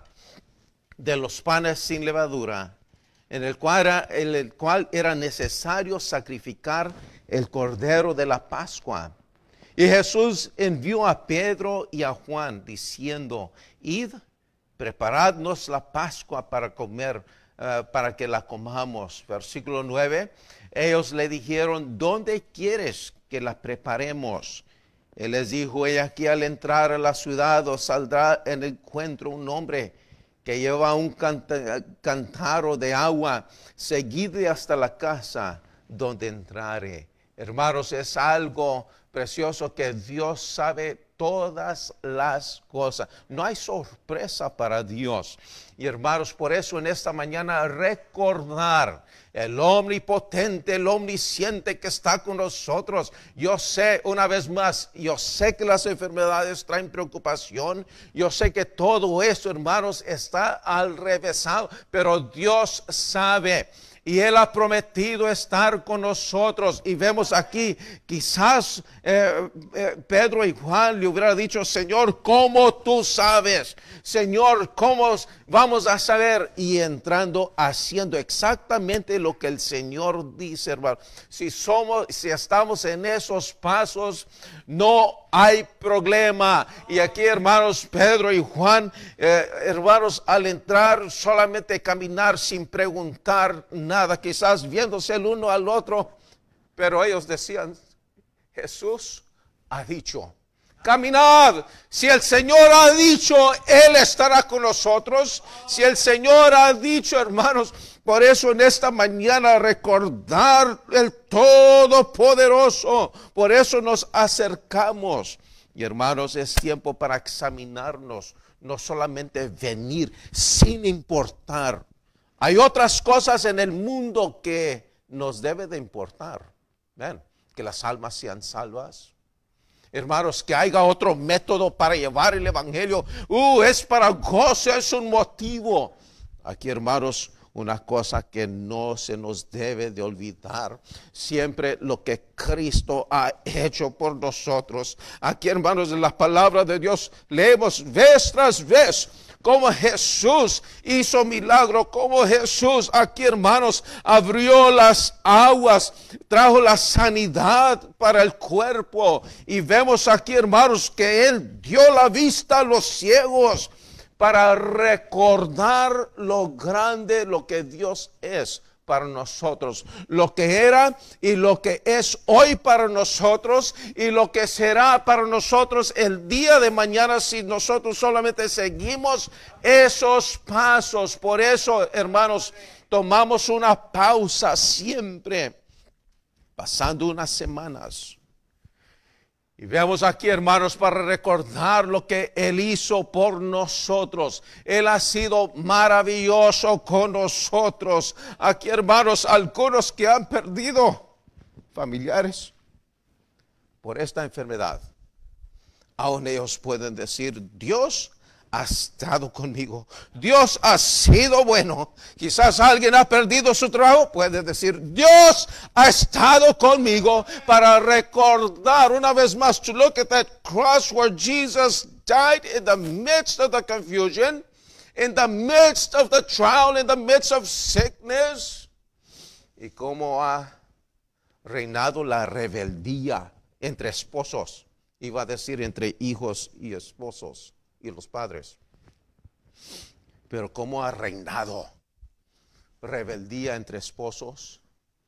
de los panes sin levadura, en el cual era, en el cual era necesario sacrificar el cordero de la Pascua. Y Jesús envió a Pedro y a Juan diciendo, id, preparadnos la Pascua para comer, uh, para que la comamos. Versículo nueve, ellos le dijeron, ¿dónde quieres que la preparemos? Él les dijo, he aquí al entrar a la ciudad os saldrá en encuentro un hombre que lleva un canta, cántaro de agua, seguidle hasta la casa donde entrare. Hermanos, es algo precioso que Dios sabe todas las cosas. No hay sorpresa para Dios. Y hermanos, por eso en esta mañana recordar el omnipotente, el omnisciente que está con nosotros. Yo sé, una vez más, yo sé que las enfermedades traen preocupación. Yo sé que todo eso, hermanos, está al revésado, pero Dios sabe. Y Él ha prometido estar con nosotros. Y vemos aquí, quizás eh, eh, Pedro y Juan le hubieran dicho, Señor, ¿cómo tú sabes? Señor, ¿cómo vamos a saber? Y entrando, haciendo exactamente lo que el Señor dice, hermano. Si somos, si estamos en esos pasos, no hay problema. Y aquí, hermanos, Pedro y Juan, eh, hermanos, al entrar, solamente caminar sin preguntar nada, quizás viéndose el uno al otro, pero ellos decían, Jesús ha dicho, caminad. Si el Señor ha dicho, Él estará con nosotros. Si el Señor ha dicho, hermanos, por eso en esta mañana recordar el Todopoderoso. Por eso nos acercamos. Y hermanos, es tiempo para examinarnos. No solamente venir sin importar. Hay otras cosas en el mundo que nos debe de importar. Ven, que las almas sean salvas. Hermanos, que haya otro método para llevar el evangelio. Uh, es para gozo, es un motivo. Aquí, hermanos, una cosa que no se nos debe de olvidar. Siempre lo que Cristo ha hecho por nosotros. Aquí, hermanos, en la palabra de Dios leemos vez tras vez cómo Jesús hizo milagro, cómo Jesús aquí, hermanos, abrió las aguas, trajo la sanidad para el cuerpo. Y vemos aquí, hermanos, que Él dio la vista a los ciegos para recordar lo grande, lo que Dios es para nosotros, lo que era y lo que es hoy para nosotros y lo que será para nosotros el día de mañana si nosotros solamente seguimos esos pasos. Por eso, hermanos, tomamos una pausa siempre, pasando unas semanas. Y vemos aquí, hermanos, para recordar lo que Él hizo por nosotros. Él ha sido maravilloso con nosotros. Aquí, hermanos, algunos que han perdido familiares por esta enfermedad, aún ellos pueden decir, Dios ha estado conmigo. Dios ha sido bueno. Quizás alguien ha perdido su trabajo. Puede decir, Dios ha estado conmigo, para recordar una vez más, to look at that cross where Jesus died in the midst of the confusion, in the midst of the trial, in the midst of sickness. Y cómo ha reinado la rebeldía entre esposos. Iba a decir entre hijos y esposos y los padres. Pero cómo ha reinado rebeldía entre esposos.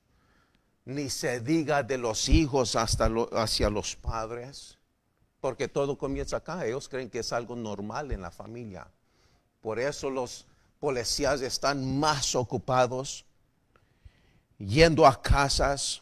Ni se diga de los hijos hasta lo, hacia los padres. Porque todo comienza acá. Ellos creen que es algo normal en la familia. Por eso los policías están más ocupados yendo a casas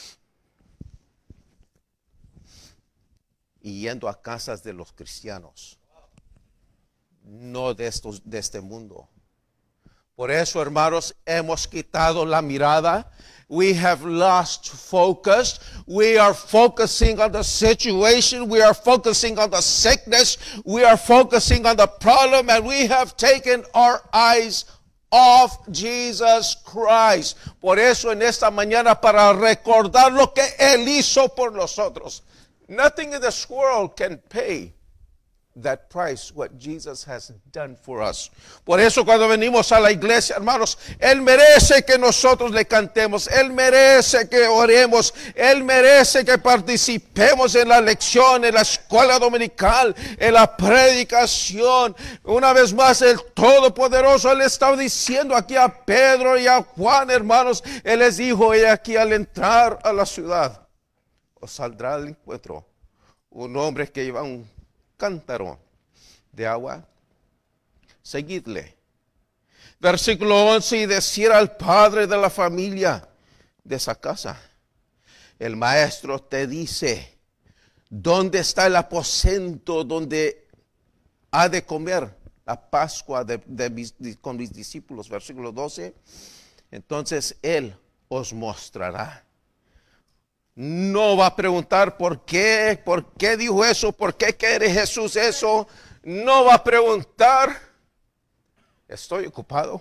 y yendo a casas de los cristianos. No de, estos, de este mundo. Por eso, hermanos, hemos quitado la mirada. We have lost focus. We are focusing on the situation. We are focusing on the sickness. We are focusing on the problem. And we have taken our eyes off Jesus Christ. Por eso en esta mañana, para recordar lo que Él hizo por nosotros. Nothing in this world can pay that price, what Jesus has done for us. Por eso cuando venimos a la iglesia, hermanos, Él merece que nosotros le cantemos, Él merece que oremos, Él merece que participemos en la lección, en la escuela dominical, en la predicación. Una vez más, el Todopoderoso, Él estaba diciendo aquí a Pedro y a Juan, hermanos, Él les dijo, y aquí al entrar a la ciudad, os saldrá al encuentro un hombre que lleva un cántaro de agua, seguidle. Versículo once, y decir al padre de la familia de esa casa, el maestro te dice, ¿dónde está el aposento donde ha de comer la Pascua de, de mis, de, con mis discípulos? Versículo doce, entonces él os mostrará. No va a preguntar por qué, por qué dijo eso, por qué quiere Jesús eso. No va a preguntar, estoy ocupado.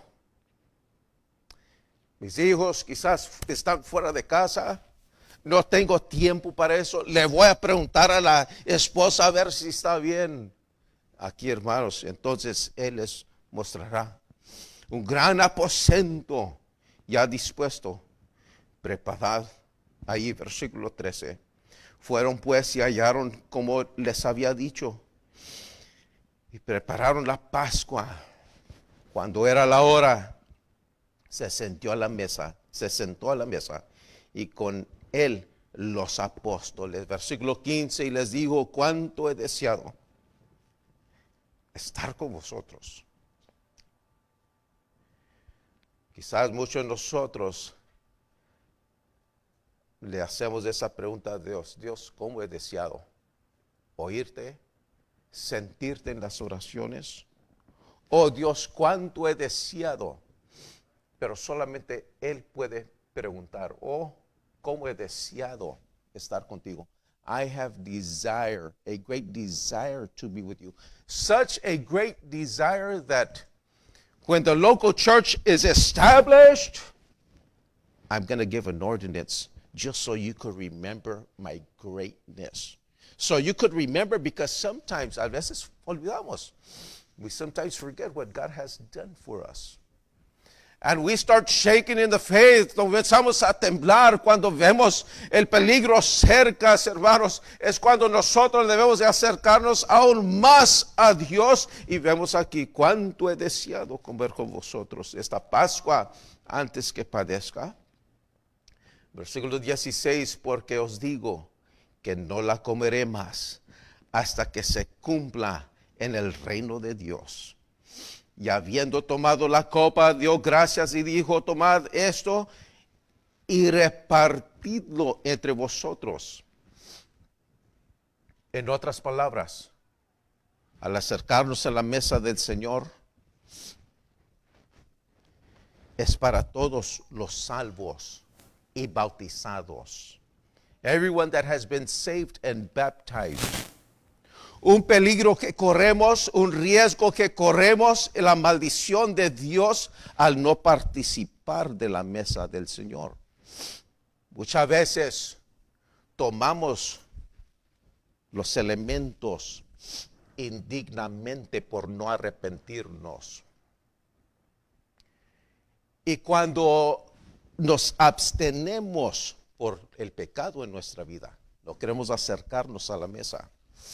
Mis hijos quizás están fuera de casa, no tengo tiempo para eso. Le voy a preguntar a la esposa a ver si está bien. Aquí, hermanos, entonces Él les mostrará un gran aposento ya dispuesto, preparado. Ahí, versículo trece. Fueron pues y hallaron como les había dicho. Y prepararon la Pascua. Cuando era la hora, se sentó a la mesa. Se sentó a la mesa. Y con él los apóstoles. Versículo quince. Y les digo, cuánto he deseado estar con vosotros. Quizás muchos de nosotros le hacemos esa pregunta a Dios. Dios, ¿cómo he deseado oírte, sentirte en las oraciones? Oh Dios, ¿cuánto he deseado? Pero solamente Él puede preguntar, oh, ¿cómo he deseado estar contigo? I have desire, a great desire to be with you. Such a great desire that when the local church is established, I'm going to give an ordinance just so you could remember my greatness. So you could remember, because sometimes, a veces olvidamos. We sometimes forget what God has done for us. And we start shaking in the faith. Comenzamos a temblar cuando vemos el peligro cerca, hermanos. Es cuando nosotros debemos de acercarnos aún más a Dios. Y vemos aquí, cuánto he deseado comer con vosotros esta Pascua antes que padezca. Versículo dieciséis, porque os digo que no la comeré más hasta que se cumpla en el reino de Dios. Y habiendo tomado la copa, dio gracias y dijo, tomad esto y repartidlo entre vosotros. En otras palabras, al acercarnos a la mesa del Señor, es para todos los salvos y bautizados. Everyone that has been saved and baptized. Un peligro que corremos, un riesgo que corremos, la maldición de Dios al no participar de la mesa del Señor. Muchas veces tomamos los elementos indignamente por no arrepentirnos. Y cuando nos abstenemos por el pecado en nuestra vida, no queremos acercarnos a la mesa,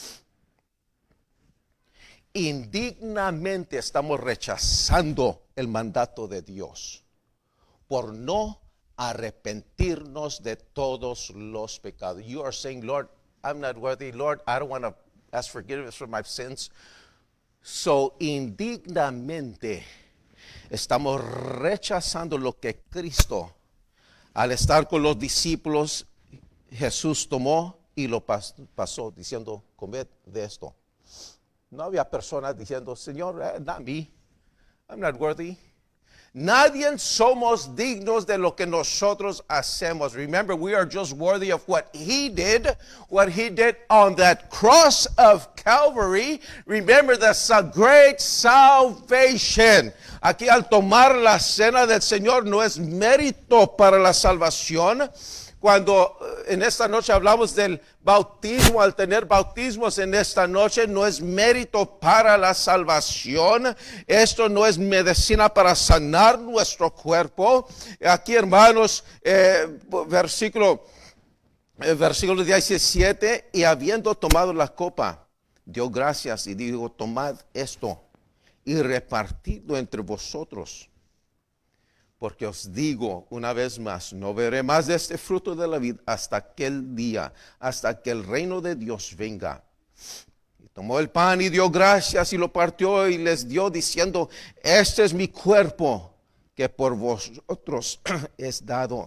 indignamente estamos rechazando el mandato de Dios por no arrepentirnos de todos los pecados. You are saying, Lord, I'm not worthy. Lord, I don't want to ask forgiveness for my sins. So, indignamente estamos rechazando lo que Cristo, al estar con los discípulos, Jesús tomó y lo pasó diciendo, comed de esto. No había personas diciendo, Señor, eh, not me, I'm not worthy. Nadie somos dignos de lo que nosotros hacemos. Remember, we are just worthy of what he did, what he did on that cross of Calvary. Remember, that's a great salvation. Aquí al tomar la cena del Señor no es mérito para la salvación. Cuando en esta noche hablamos del bautismo, al tener bautismos en esta noche, no es mérito para la salvación. Esto no es medicina para sanar nuestro cuerpo. Aquí, hermanos, eh, versículo, eh, versículo diecisiete, y habiendo tomado la copa, dio gracias y dijo, tomad esto y repartidlo entre vosotros. Porque os digo una vez más, no veré más de este fruto de la vid hasta aquel día, hasta que el reino de Dios venga. Y tomó el pan y dio gracias y lo partió y les dio diciendo, este es mi cuerpo que por vosotros es dado.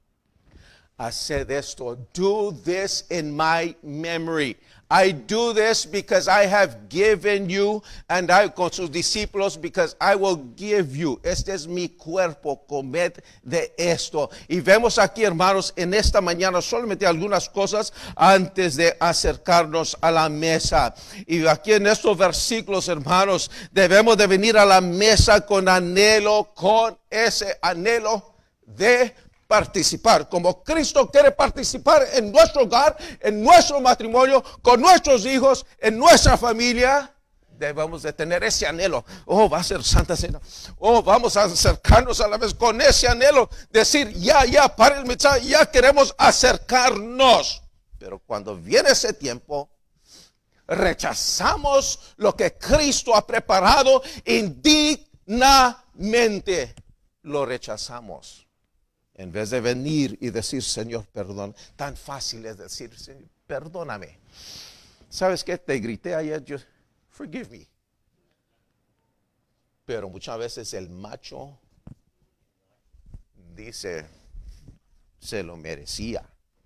Haced esto, do this in my memory. I do this because I have given you, and I, con sus discípulos, because I will give you. Este es mi cuerpo, comed de esto. Y vemos aquí, hermanos, en esta mañana solamente algunas cosas antes de acercarnos a la mesa. Y aquí en estos versículos, hermanos, debemos de venir a la mesa con anhelo, con ese anhelo de participar, como Cristo quiere participar en nuestro hogar, en nuestro matrimonio, con nuestros hijos, en nuestra familia. Debemos de tener ese anhelo. Oh, va a ser Santa Cena. Oh, vamos a acercarnos a la vez con ese anhelo. Decir, ya, ya, para el mensaje, ya queremos acercarnos. Pero cuando viene ese tiempo, rechazamos lo que Cristo ha preparado indignamente. Lo rechazamos. En vez de venir y decir, Señor, perdón. Tan fácil es decir, Señor, perdóname. ¿Sabes qué? Te grité ayer, yo, forgive me. Pero muchas veces el macho dice, se lo merecía.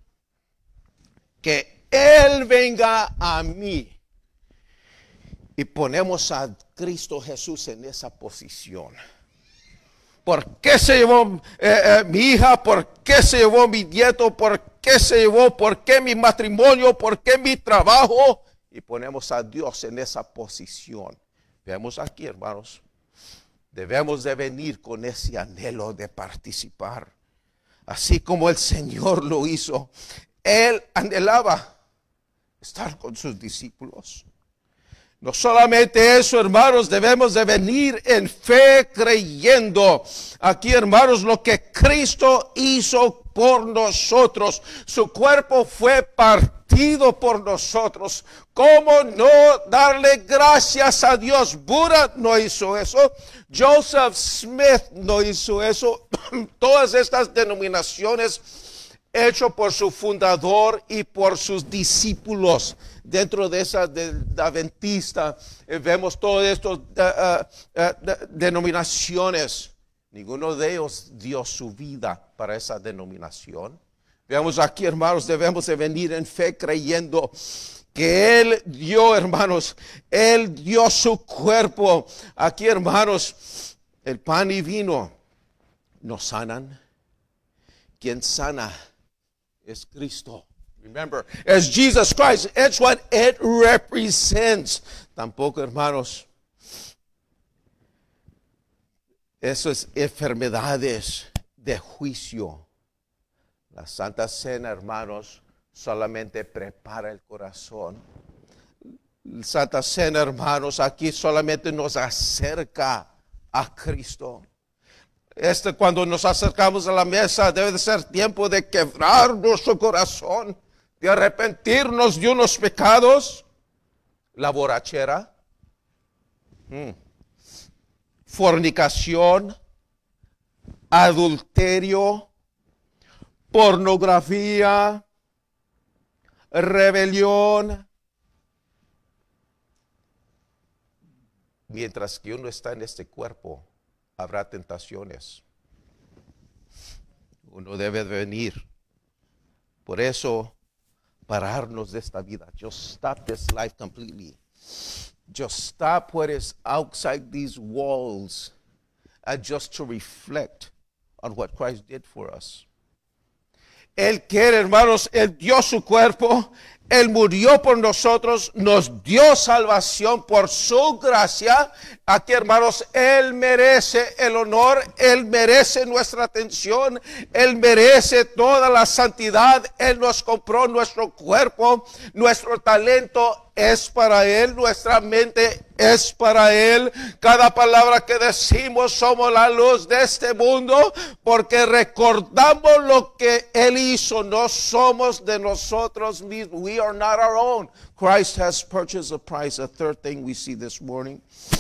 Que Él venga a mí. Y ponemos a Cristo Jesús en esa posición. ¿Por qué se llevó eh, eh, mi hija? ¿Por qué se llevó mi nieto? ¿Por qué se llevó? ¿Por qué mi matrimonio? ¿Por qué mi trabajo? Y ponemos a Dios en esa posición. Vemos aquí, hermanos, debemos de venir con ese anhelo de participar. Así como el Señor lo hizo. Él anhelaba estar con sus discípulos. No solamente eso, hermanos, debemos de venir en fe creyendo. Aquí, hermanos, lo que Cristo hizo por nosotros. Su cuerpo fue partido por nosotros. ¿Cómo no darle gracias a Dios? Buddha no hizo eso. Joseph Smith no hizo eso. Todas estas denominaciones hecho por su fundador y por sus discípulos. Dentro de esa de, de adventista eh, vemos todas estas uh, uh, uh, denominaciones. Ninguno de ellos dio su vida para esa denominación. Veamos aquí, hermanos, debemos de venir en fe creyendo que Él dio, hermanos, Él dio su cuerpo. Aquí, hermanos, el pan y vino nos sanan. Quien sana es Cristo. Remember, it's Jesus Christ. It's what it represents. Tampoco, hermanos, eso es enfermedades de juicio. La Santa Cena, hermanos, solamente prepara el corazón. La Santa Cena, hermanos, aquí solamente nos acerca a Cristo. Este, cuando nos acercamos a la mesa, debe de ser tiempo de quebrar nuestro corazón, de arrepentirnos de unos pecados, la borrachera, hmm, fornicación, adulterio, pornografía, rebelión. Mientras que uno está en este cuerpo, habrá tentaciones. Uno debe venir. Por eso, pararnos de esta vida. Just stop this life completely. Just stop what is outside these walls. uh, just to reflect on what Christ did for us. Él quiere, hermanos, Él dio su cuerpo, Él murió por nosotros, nos dio salvación por su gracia. Aquí, hermanos, Él merece el honor, Él merece nuestra atención, Él merece toda la santidad. Él nos compró nuestro cuerpo, nuestro talento es para Él, nuestra mente es para Él. Cada palabra que decimos somos la luz de este mundo, porque recordamos lo que Él hizo. No somos de nosotros mismos. We are not our own. Christ has purchased a price. A third thing we see this morning.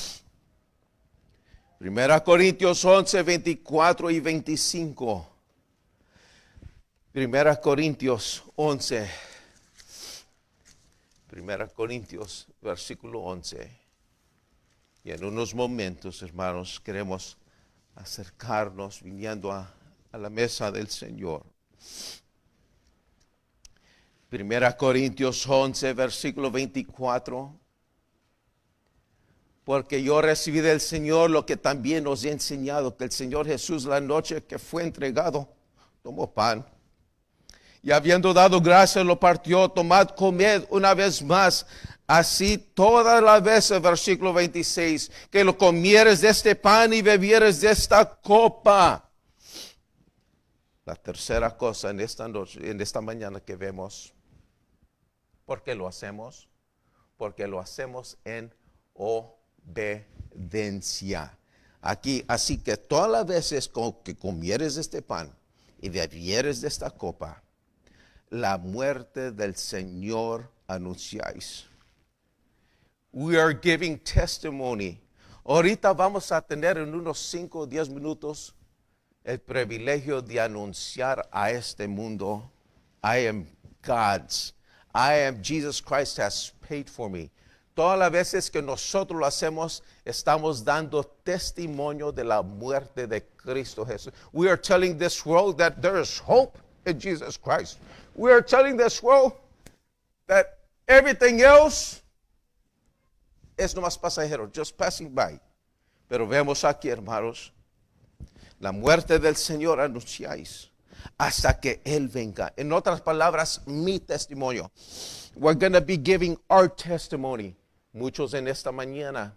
Primera Corintios once, veinticuatro y veinticinco. Primera Corintios once. Primera Corintios, versículo once. Y en unos momentos, hermanos, queremos acercarnos viniendo a, a la mesa del Señor. Primera Corintios once, versículo veinticuatro. Porque yo recibí del Señor lo que también os he enseñado, que el Señor Jesús, la noche que fue entregado, tomó pan. Y habiendo dado gracias, lo partió. Tomad, comed una vez más. Así todas las veces, versículo veintiséis, que lo comieres de este pan y bebieres de esta copa. La tercera cosa en esta noche, en esta mañana que vemos. ¿Por qué lo hacemos? Porque lo hacemos en obediencia. Aquí, así que todas las veces que comieres de este pan y bebieres de esta copa, la muerte del Señor anunciáis. We are giving testimony. Ahorita vamos a tener en unos cinco o diez minutos el privilegio de anunciar a este mundo, I am God's. I am, Jesus Christ has paid for me. Todas las veces que nosotros lo hacemos, estamos dando testimonio de la muerte de Cristo Jesús. We are telling this world that there is hope in Jesus Christ. We are telling this world that everything else es nomás pasajero, just passing by. Pero vemos aquí, hermanos, la muerte del Señor anunciáis hasta que Él venga. En otras palabras, mi testimonio. We're going to be giving our testimony. Muchos en esta mañana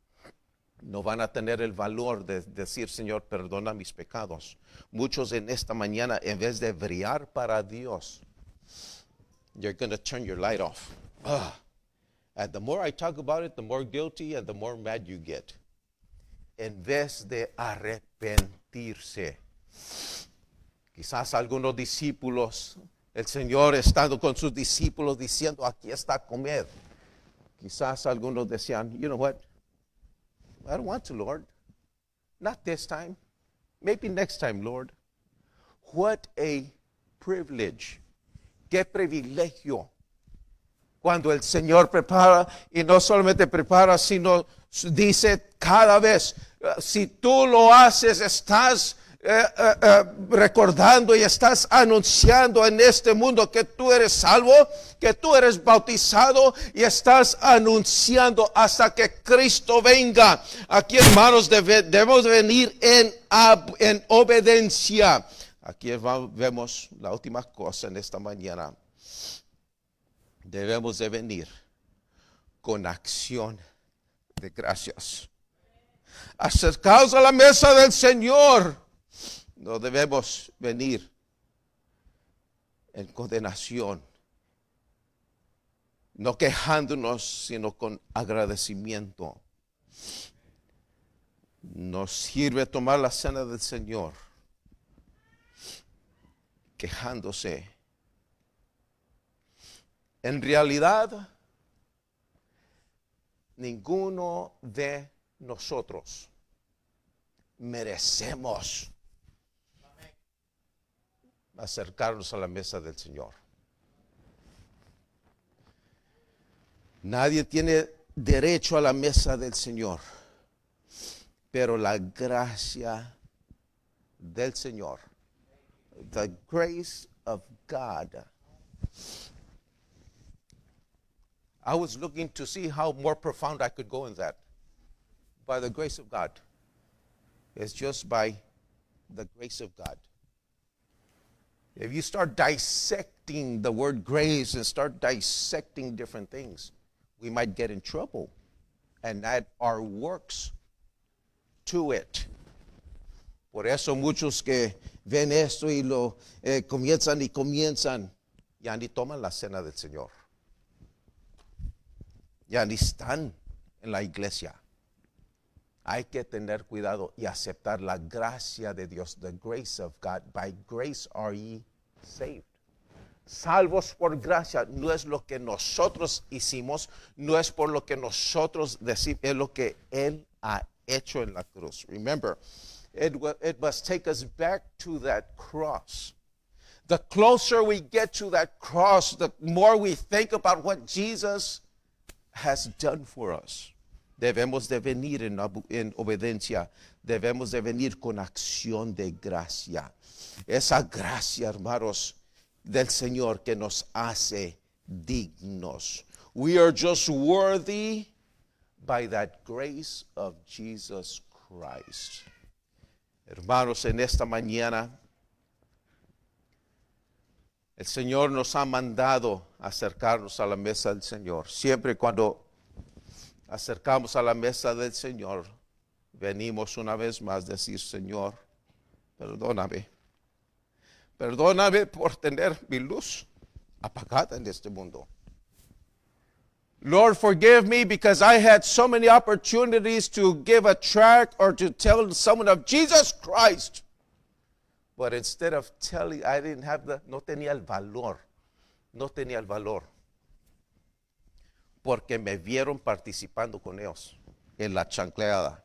no van a tener el valor de decir, Señor, perdona mis pecados. Muchos en esta mañana, en vez de brillar para Dios, you're going to turn your light off. Ugh. And the more I talk about it, the more guilty and the more mad you get. En vez de arrepentirse. Quizás algunos discípulos, el Señor estando con sus discípulos diciendo, aquí está, comed. Quizás algunos decían, you know what? I don't want to, Lord. Not this time. Maybe next time, Lord. What a privilege. Qué privilegio. Cuando el Señor prepara, y no solamente prepara, sino dice cada vez, si tú lo haces, estás eh, eh, eh, recordando y estás anunciando en este mundo que tú eres salvo, que tú eres bautizado y estás anunciando hasta que Cristo venga. Aquí, hermanos, debe, debemos venir en, en obediencia. Aquí vemos la última cosa en esta mañana. Debemos de venir con acción de gracias. Acercaos a la mesa del Señor. No debemos venir en condenación, no quejándonos, sino con agradecimiento. Nos sirve tomar la cena del Señor quejándose. En realidad, ninguno de nosotros merecemos acercarnos a la mesa del Señor. Nadie tiene derecho a la mesa del Señor, pero la gracia del Señor, the grace of God. I was looking to see how more profound I could go in that. By the grace of God. It's just by the grace of God. If you start dissecting the word grace and start dissecting different things, we might get in trouble and add our works to it. Por eso muchos que ven esto y lo eh, comienzan y comienzan, ya ni toman la cena del Señor. Ya ni están en la iglesia. Hay que tener cuidado y aceptar la gracia de Dios, the grace of God. By grace are ye saved. Salvos por gracia, no es lo que nosotros hicimos, no es por lo que nosotros decimos, es lo que Él ha hecho en la cruz. Remember, it, it must take us back to that cross. The closer we get to that cross, the more we think about what Jesus has done for us. Debemos de venir en, en obediencia, debemos de venir con acción de gracia. Esa gracia, hermanos, del Señor que nos hace dignos. We are just worthy by that grace of Jesus Christ. Hermanos, en esta mañana, el Señor nos ha mandado acercarnos a la mesa del Señor. Siempre cuando acercamos a la mesa del Señor, venimos una vez más a decir, Señor, perdóname. Perdóname por tener mi luz apagada en este mundo. Lord, forgive me because I had so many opportunities to give a tract or to tell someone of Jesus Christ. But instead of telling, I didn't have the, no tenía el valor. No tenía el valor. Porque me vieron participando con ellos en la chancleada.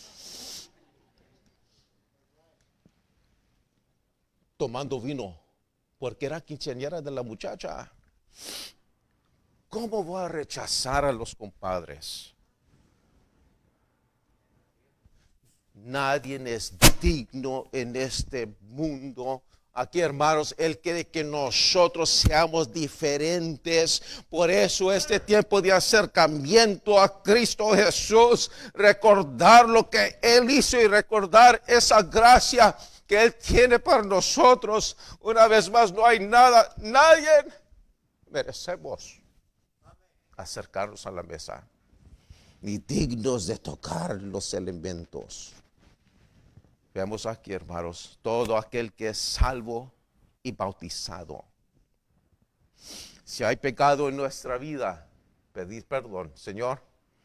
Tomando vino, porque era quinceañera de la muchacha. ¿Cómo voy a rechazar a los compadres? Nadie es digno en este mundo. Aquí, hermanos, Él quiere que nosotros seamos diferentes. Por eso este tiempo de acercamiento a Cristo Jesús, recordar lo que Él hizo y recordar esa gracia que Él tiene para nosotros. Una vez más, no hay nada, nadie merecemos acercarnos a la mesa, ni dignos de tocar los elementos. Veamos aquí, hermanos, todo aquel que es salvo y bautizado. Si hay pecado en nuestra vida, pedir perdón. Señor,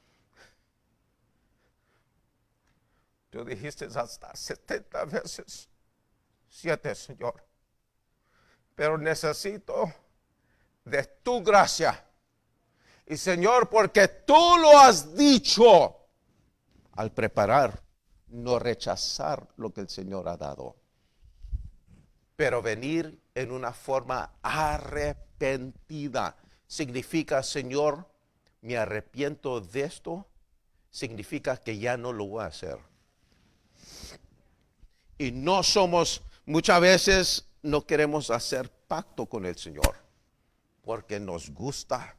tú dijiste hasta setenta veces siete, Señor. Pero necesito de tu gracia. Y Señor, porque tú lo has dicho, al preparar, no rechazar lo que el Señor ha dado, pero venir en una forma arrepentida. Significa, Señor, me arrepiento de esto, significa que ya no lo voy a hacer. Y no somos, muchas veces no queremos hacer pacto con el Señor, porque nos gusta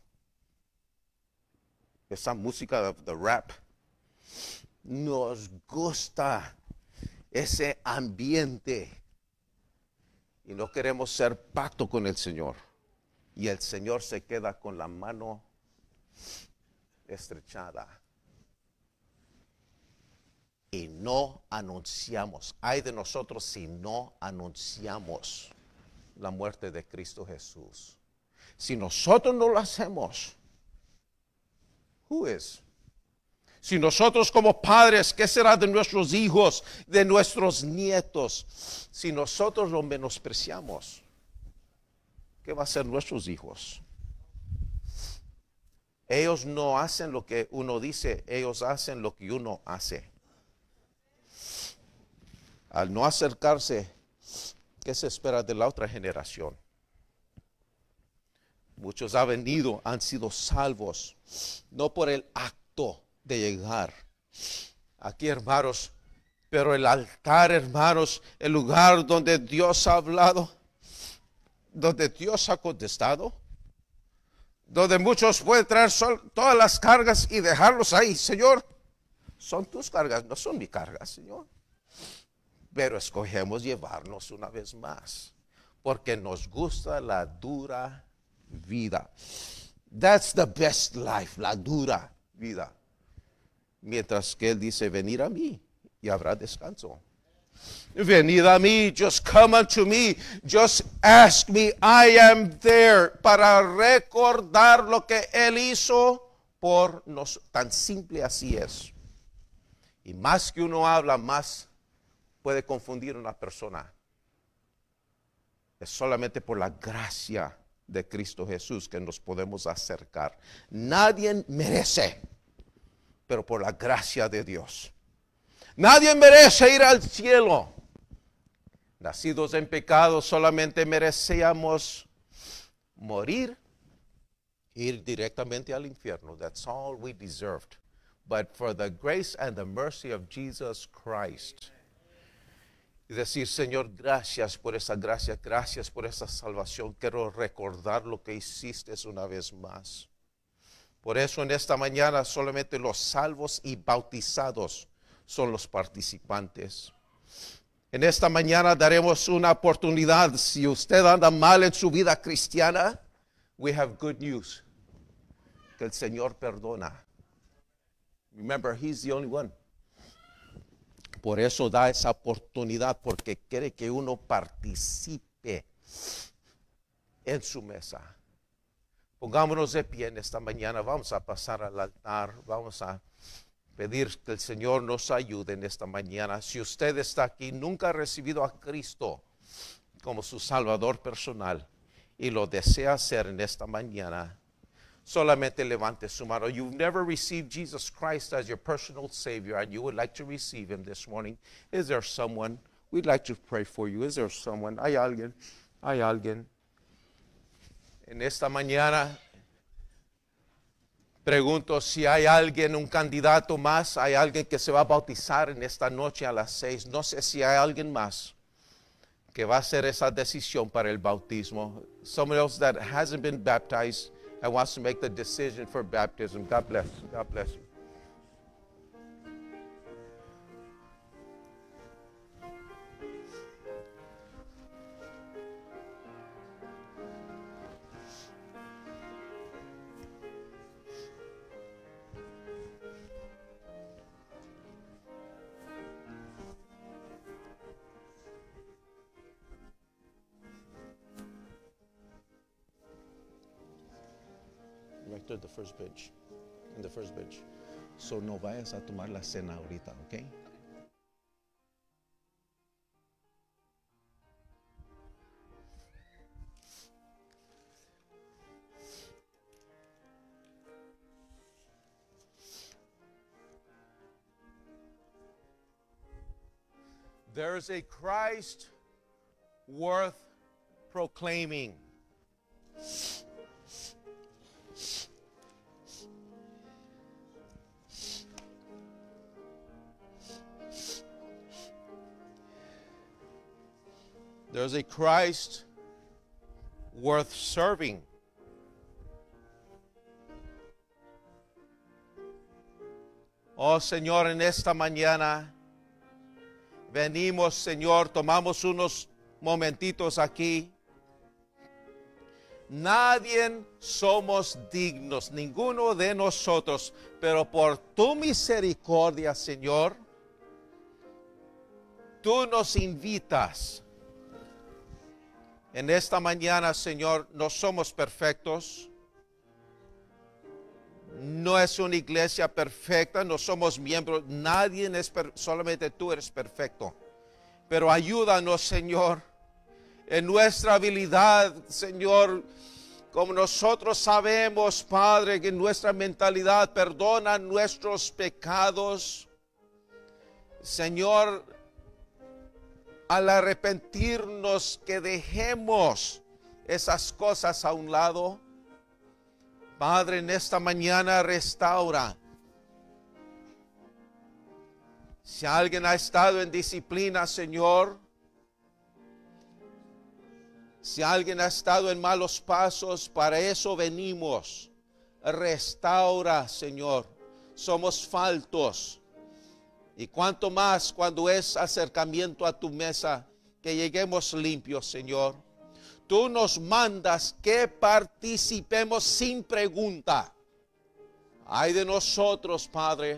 esa música de rap. Nos gusta ese ambiente y no queremos hacer pacto con el Señor. Y el Señor se queda con la mano estrechada. Y no anunciamos. Ay de nosotros si no anunciamos la muerte de Cristo Jesús. Si nosotros no lo hacemos, who is? Si nosotros como padres, ¿qué será de nuestros hijos, de nuestros nietos? Si nosotros lo menospreciamos, ¿qué va a hacer nuestros hijos? Ellos no hacen lo que uno dice, ellos hacen lo que uno hace. Al no acercarse, ¿qué se espera de la otra generación? Muchos han venido, han sido salvos, no por el acto de llegar aquí, hermanos, pero el altar, hermanos, el lugar donde Dios ha hablado, donde Dios ha contestado, donde muchos pueden traer sol, todas las cargas y dejarlos ahí. Señor, son tus cargas, no son mis cargas, Señor. pero escogemos llevarnos una vez más, porque nos gusta la dura vida. That's the best life, la dura vida. Mientras que Él dice, venid a mí y habrá descanso. Venid a mí, just come unto me, just ask me, I am there, para recordar lo que Él hizo por nosotros. Tan simple así es. Y más que uno habla, más puede confundir a una persona. Es solamente por la gracia de Cristo Jesús que nos podemos acercar. Nadie merece, pero por la gracia de Dios. Nadie merece ir al cielo. Nacidos en pecado, solamente merecíamos morir, ir directamente al infierno. That's all we deserved. But for the grace and the mercy of Jesus Christ. Y decir, Señor, gracias por esa gracia, gracias por esa salvación. Quiero recordar lo que hiciste una vez más. Por eso en esta mañana solamente los salvos y bautizados son los participantes. En esta mañana daremos una oportunidad. Si usted anda mal en su vida cristiana, we have good news. Que el Señor perdona. Remember, He's the only one. Por eso da esa oportunidad, porque quiere que uno participe en su mesa. Pongámonos de pie en esta mañana. Vamos a pasar al altar. Vamos a pedir que el Señor nos ayude en esta mañana. Si usted está aquí, nunca ha recibido a Cristo como su Salvador personal y lo desea hacer en esta mañana, solamente levante su mano. You've never received Jesus Christ as your personal Savior and you would like to receive Him this morning. Is there someone? We'd like to pray for you. Is there someone? ¿Hay alguien? ¿Hay alguien? En esta mañana pregunto si hay alguien, un candidato más, hay alguien que se va a bautizar en esta noche a las seis. No sé si hay alguien más que va a hacer esa decisión para el bautismo. Someone else that hasn't been baptized and wants to make the decision for baptism. God bless. God bless you. Right there, the first bench. In the first bench. So no vayas a tomar la cena ahorita, okay? There is a Christ worth proclaiming. There's a Christ worth serving. Oh Señor, en esta mañana venimos, Señor, tomamos unos momentitos aquí. Nadie somos dignos, ninguno de nosotros, pero por tu misericordia, Señor, tú nos invitas. En esta mañana, Señor, no somos perfectos. No es una iglesia perfecta, no somos miembros, nadie es perfecto, solamente tú eres perfecto. Pero ayúdanos, Señor, en nuestra habilidad, Señor, como nosotros sabemos, Padre, que nuestra mentalidad perdona nuestros pecados. Señor, al arrepentirnos, que dejemos esas cosas a un lado. Padre, en esta mañana restaura. Si alguien ha estado en disciplina, Señor, si alguien ha estado en malos pasos, para eso venimos. Restaura, Señor. Somos faltos. Y cuanto más cuando es acercamiento a tu mesa, que lleguemos limpios, Señor. Tú nos mandas que participemos sin pregunta. Ay de nosotros, Padre.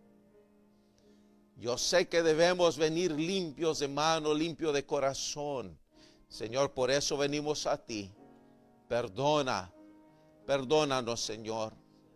Yo sé que debemos venir limpios de mano, limpios de corazón. Señor, por eso venimos a ti. Perdona, perdónanos, Señor.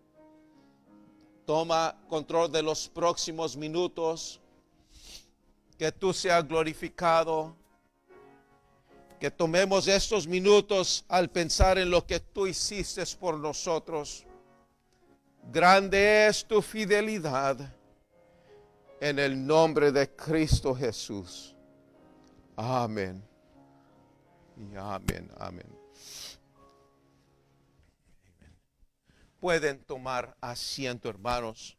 Toma control de los próximos minutos. Que tú seas glorificado. Que tomemos estos minutos al pensar en lo que tú hiciste por nosotros. Grande es tu fidelidad. En el nombre de Cristo Jesús. Amén. Y amén, amén. Pueden tomar asiento, hermanos.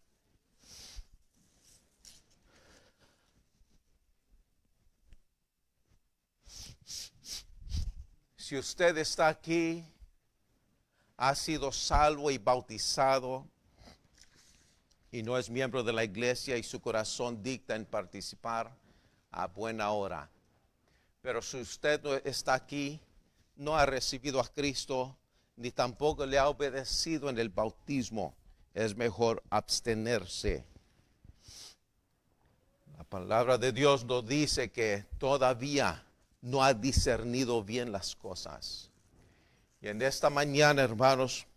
Si usted está aquí, ha sido salvo y bautizado, y no es miembro de la iglesia y su corazón dicta en participar, a buena hora. Pero si usted no está aquí, no ha recibido a Cristo, ni tampoco le ha obedecido en el bautismo, es mejor abstenerse. La palabra de Dios nos dice que todavía no ha discernido bien las cosas. Y en esta mañana, hermanos,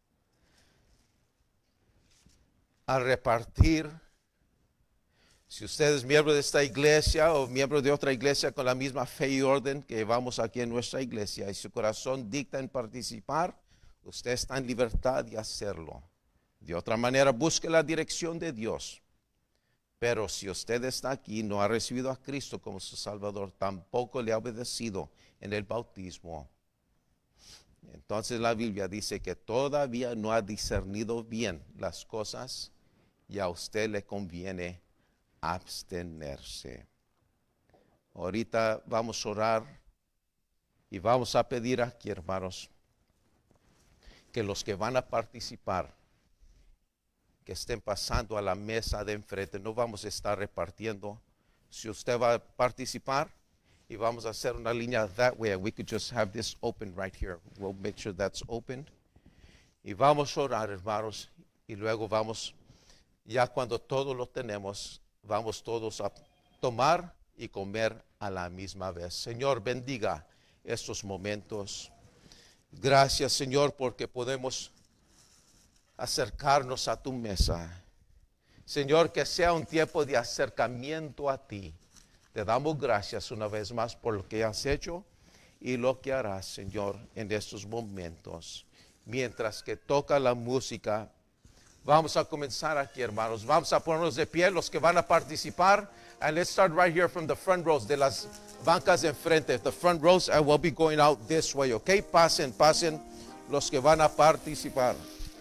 a repartir, si usted es miembro de esta iglesia o miembro de otra iglesia con la misma fe y orden que llevamos aquí en nuestra iglesia y su corazón dicta en participar, usted está en libertad de hacerlo. De otra manera, busque la dirección de Dios. Pero si usted está aquí y no ha recibido a Cristo como su Salvador, tampoco le ha obedecido en el bautismo, entonces la Biblia dice que todavía no ha discernido bien las cosas y a usted le conviene abstenerse. Ahorita vamos a orar y vamos a pedir aquí, hermanos, que los que van a participar, que estén pasando a la mesa de enfrente, no vamos a estar repartiendo. Si usted va a participar, y vamos a hacer una línea that way, we could just have this open right here. We'll make sure that's open. Y vamos a orar, hermanos, y luego vamos, ya cuando todo lo tenemos, vamos todos a tomar y comer a la misma vez. Señor, bendiga estos momentos. Gracias, Señor, porque podemos acercarnos a tu mesa. Señor, que sea un tiempo de acercamiento a ti. Te damos gracias una vez más por lo que has hecho y lo que harás, Señor, en estos momentos. Mientras que toca la música, vamos a comenzar aquí, hermanos. Vamos a ponernos de pie, los que van a participar. And let's start right here from the front rows, de las bancas de enfrente. The front rows, I will be going out this way, okay? Pasen, pasen los que van a participar.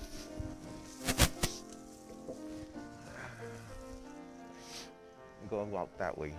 Going out that way.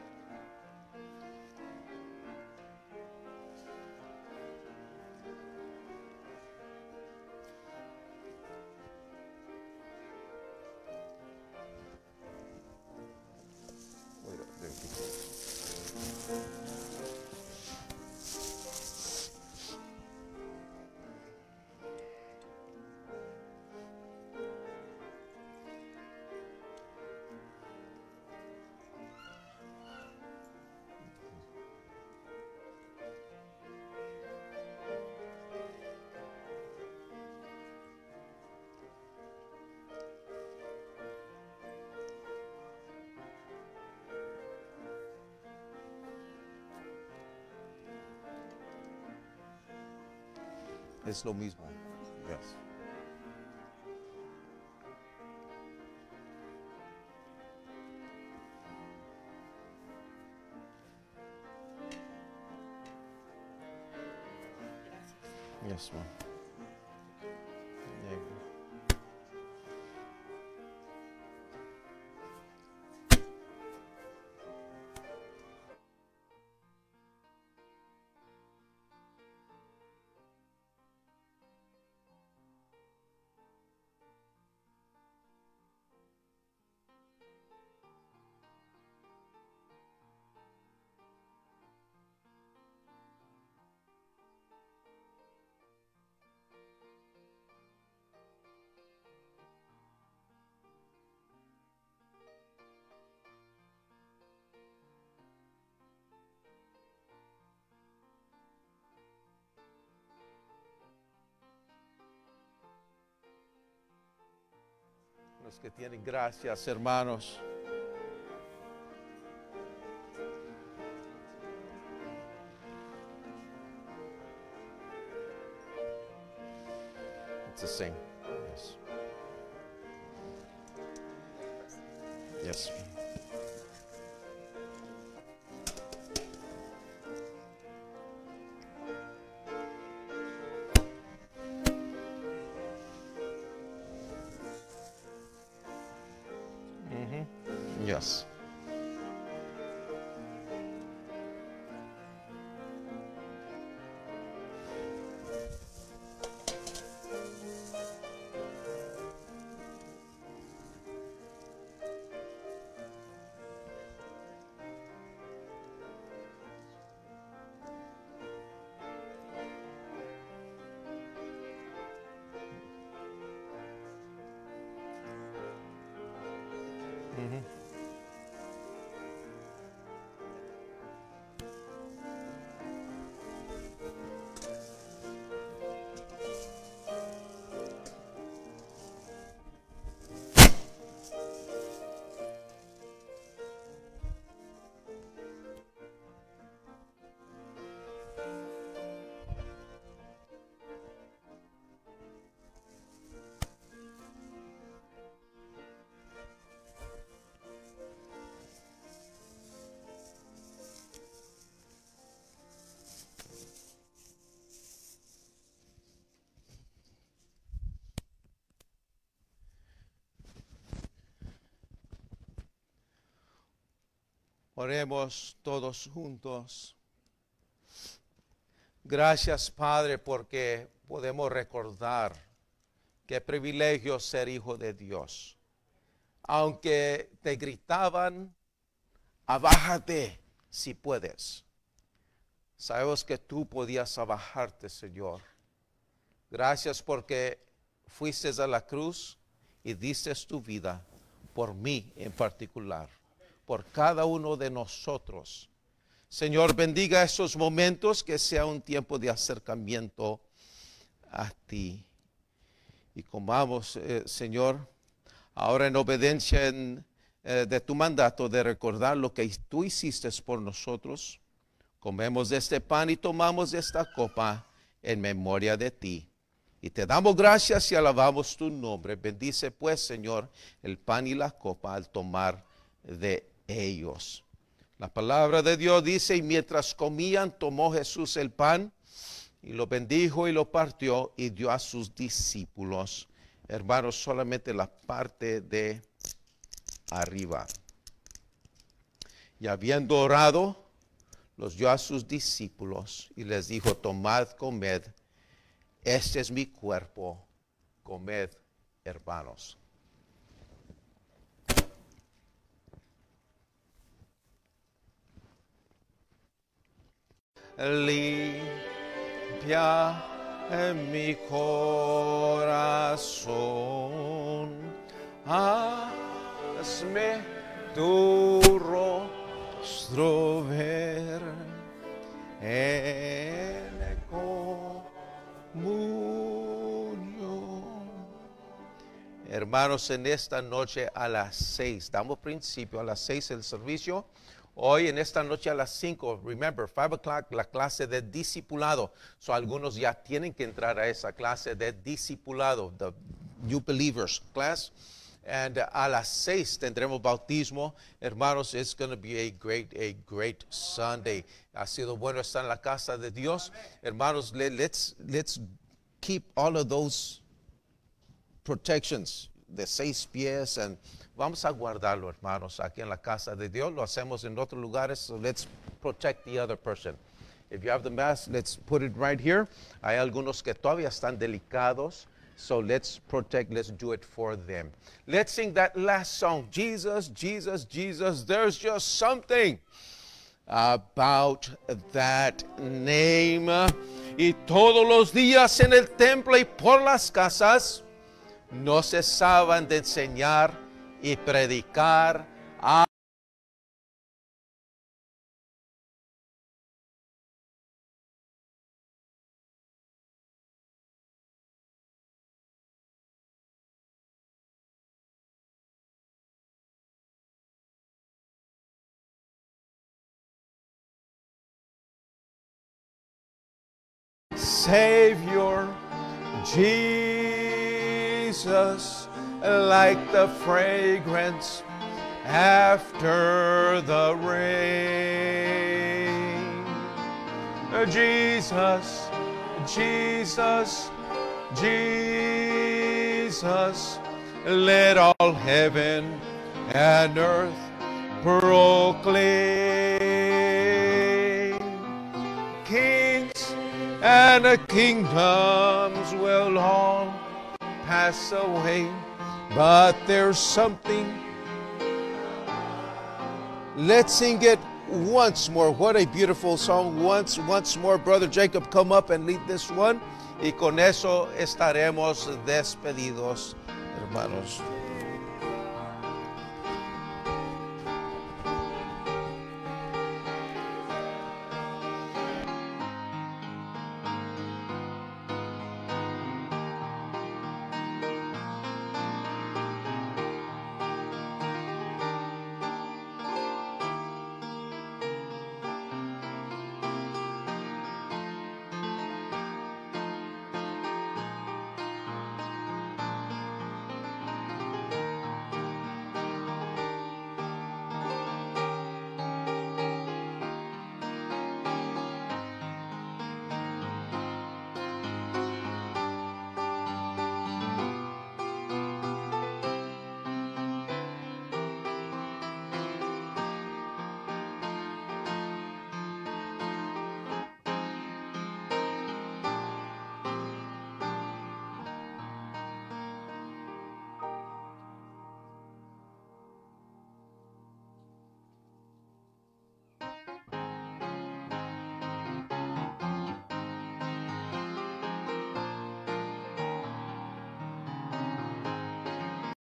Es lo mismo. Yes. Yes, ma'am. There you go. Los que tienen gracias, hermanos. It's the same. Yes. Yes. Mm-hmm. Yes. Mm-hmm. Oremos todos juntos. Gracias, Padre, porque podemos recordar qué privilegio ser hijo de Dios. Aunque te gritaban, abájate si puedes. Sabemos que tú podías abajarte, Señor. Gracias porque fuiste a la cruz y diste tu vida por mí en particular, por cada uno de nosotros. Señor, bendiga esos momentos, que sea un tiempo de acercamiento a ti. Y comamos, eh, Señor, ahora en obediencia en, eh, de tu mandato de recordar lo que tú hiciste por nosotros. Comemos de este pan y tomamos de esta copa en memoria de ti. Y te damos gracias y alabamos tu nombre. Bendice pues, Señor, el pan y la copa al tomar de ellos. La palabra de Dios dice, y mientras comían, tomó Jesús el pan y lo bendijo y lo partió y dio a sus discípulos. Hermanos, solamente la parte de arriba. Y habiendo orado, los dio a sus discípulos y les dijo, tomad, comed, este es mi cuerpo, comed, hermanos. Limpia en mi corazón, hazme tu rostro ver en comunión. Hermanos, en esta noche a las seis, damos principio a las seis del servicio. Hoy en esta noche a las cinco, remember, five o'clock, la clase de discipulado. So, algunos ya tienen que entrar a esa clase de discipulado, the New Believers class. And uh, a las seis tendremos bautismo. Hermanos, it's going to be a great, a great Sunday. Ha sido bueno estar en la casa de Dios. Hermanos, let, let's, let's keep all of those protections, de seis pies, and vamos a guardarlo, hermanos, aquí en la casa de Dios. Lo hacemos en otros lugares, so let's protect the other person. If you have the mask, let's put it right here. Hay algunos que todavía están delicados, so let's protect, let's do it for them. Let's sing that last song, Jesus, Jesus, Jesus. There's just something about that name. Y todos los días en el templo y por las casas no cesaban de enseñar y predicar a Savior, Jesus, like the fragrance after the rain. Jesus, Jesus, Jesus, let all heaven and earth proclaim. Kings and the kingdoms will all pass away, but there's something. Let's sing it once more. What a beautiful song. Once, once more. Brother Jacob, come up and lead this one. Y con eso estaremos despedidos, hermanos.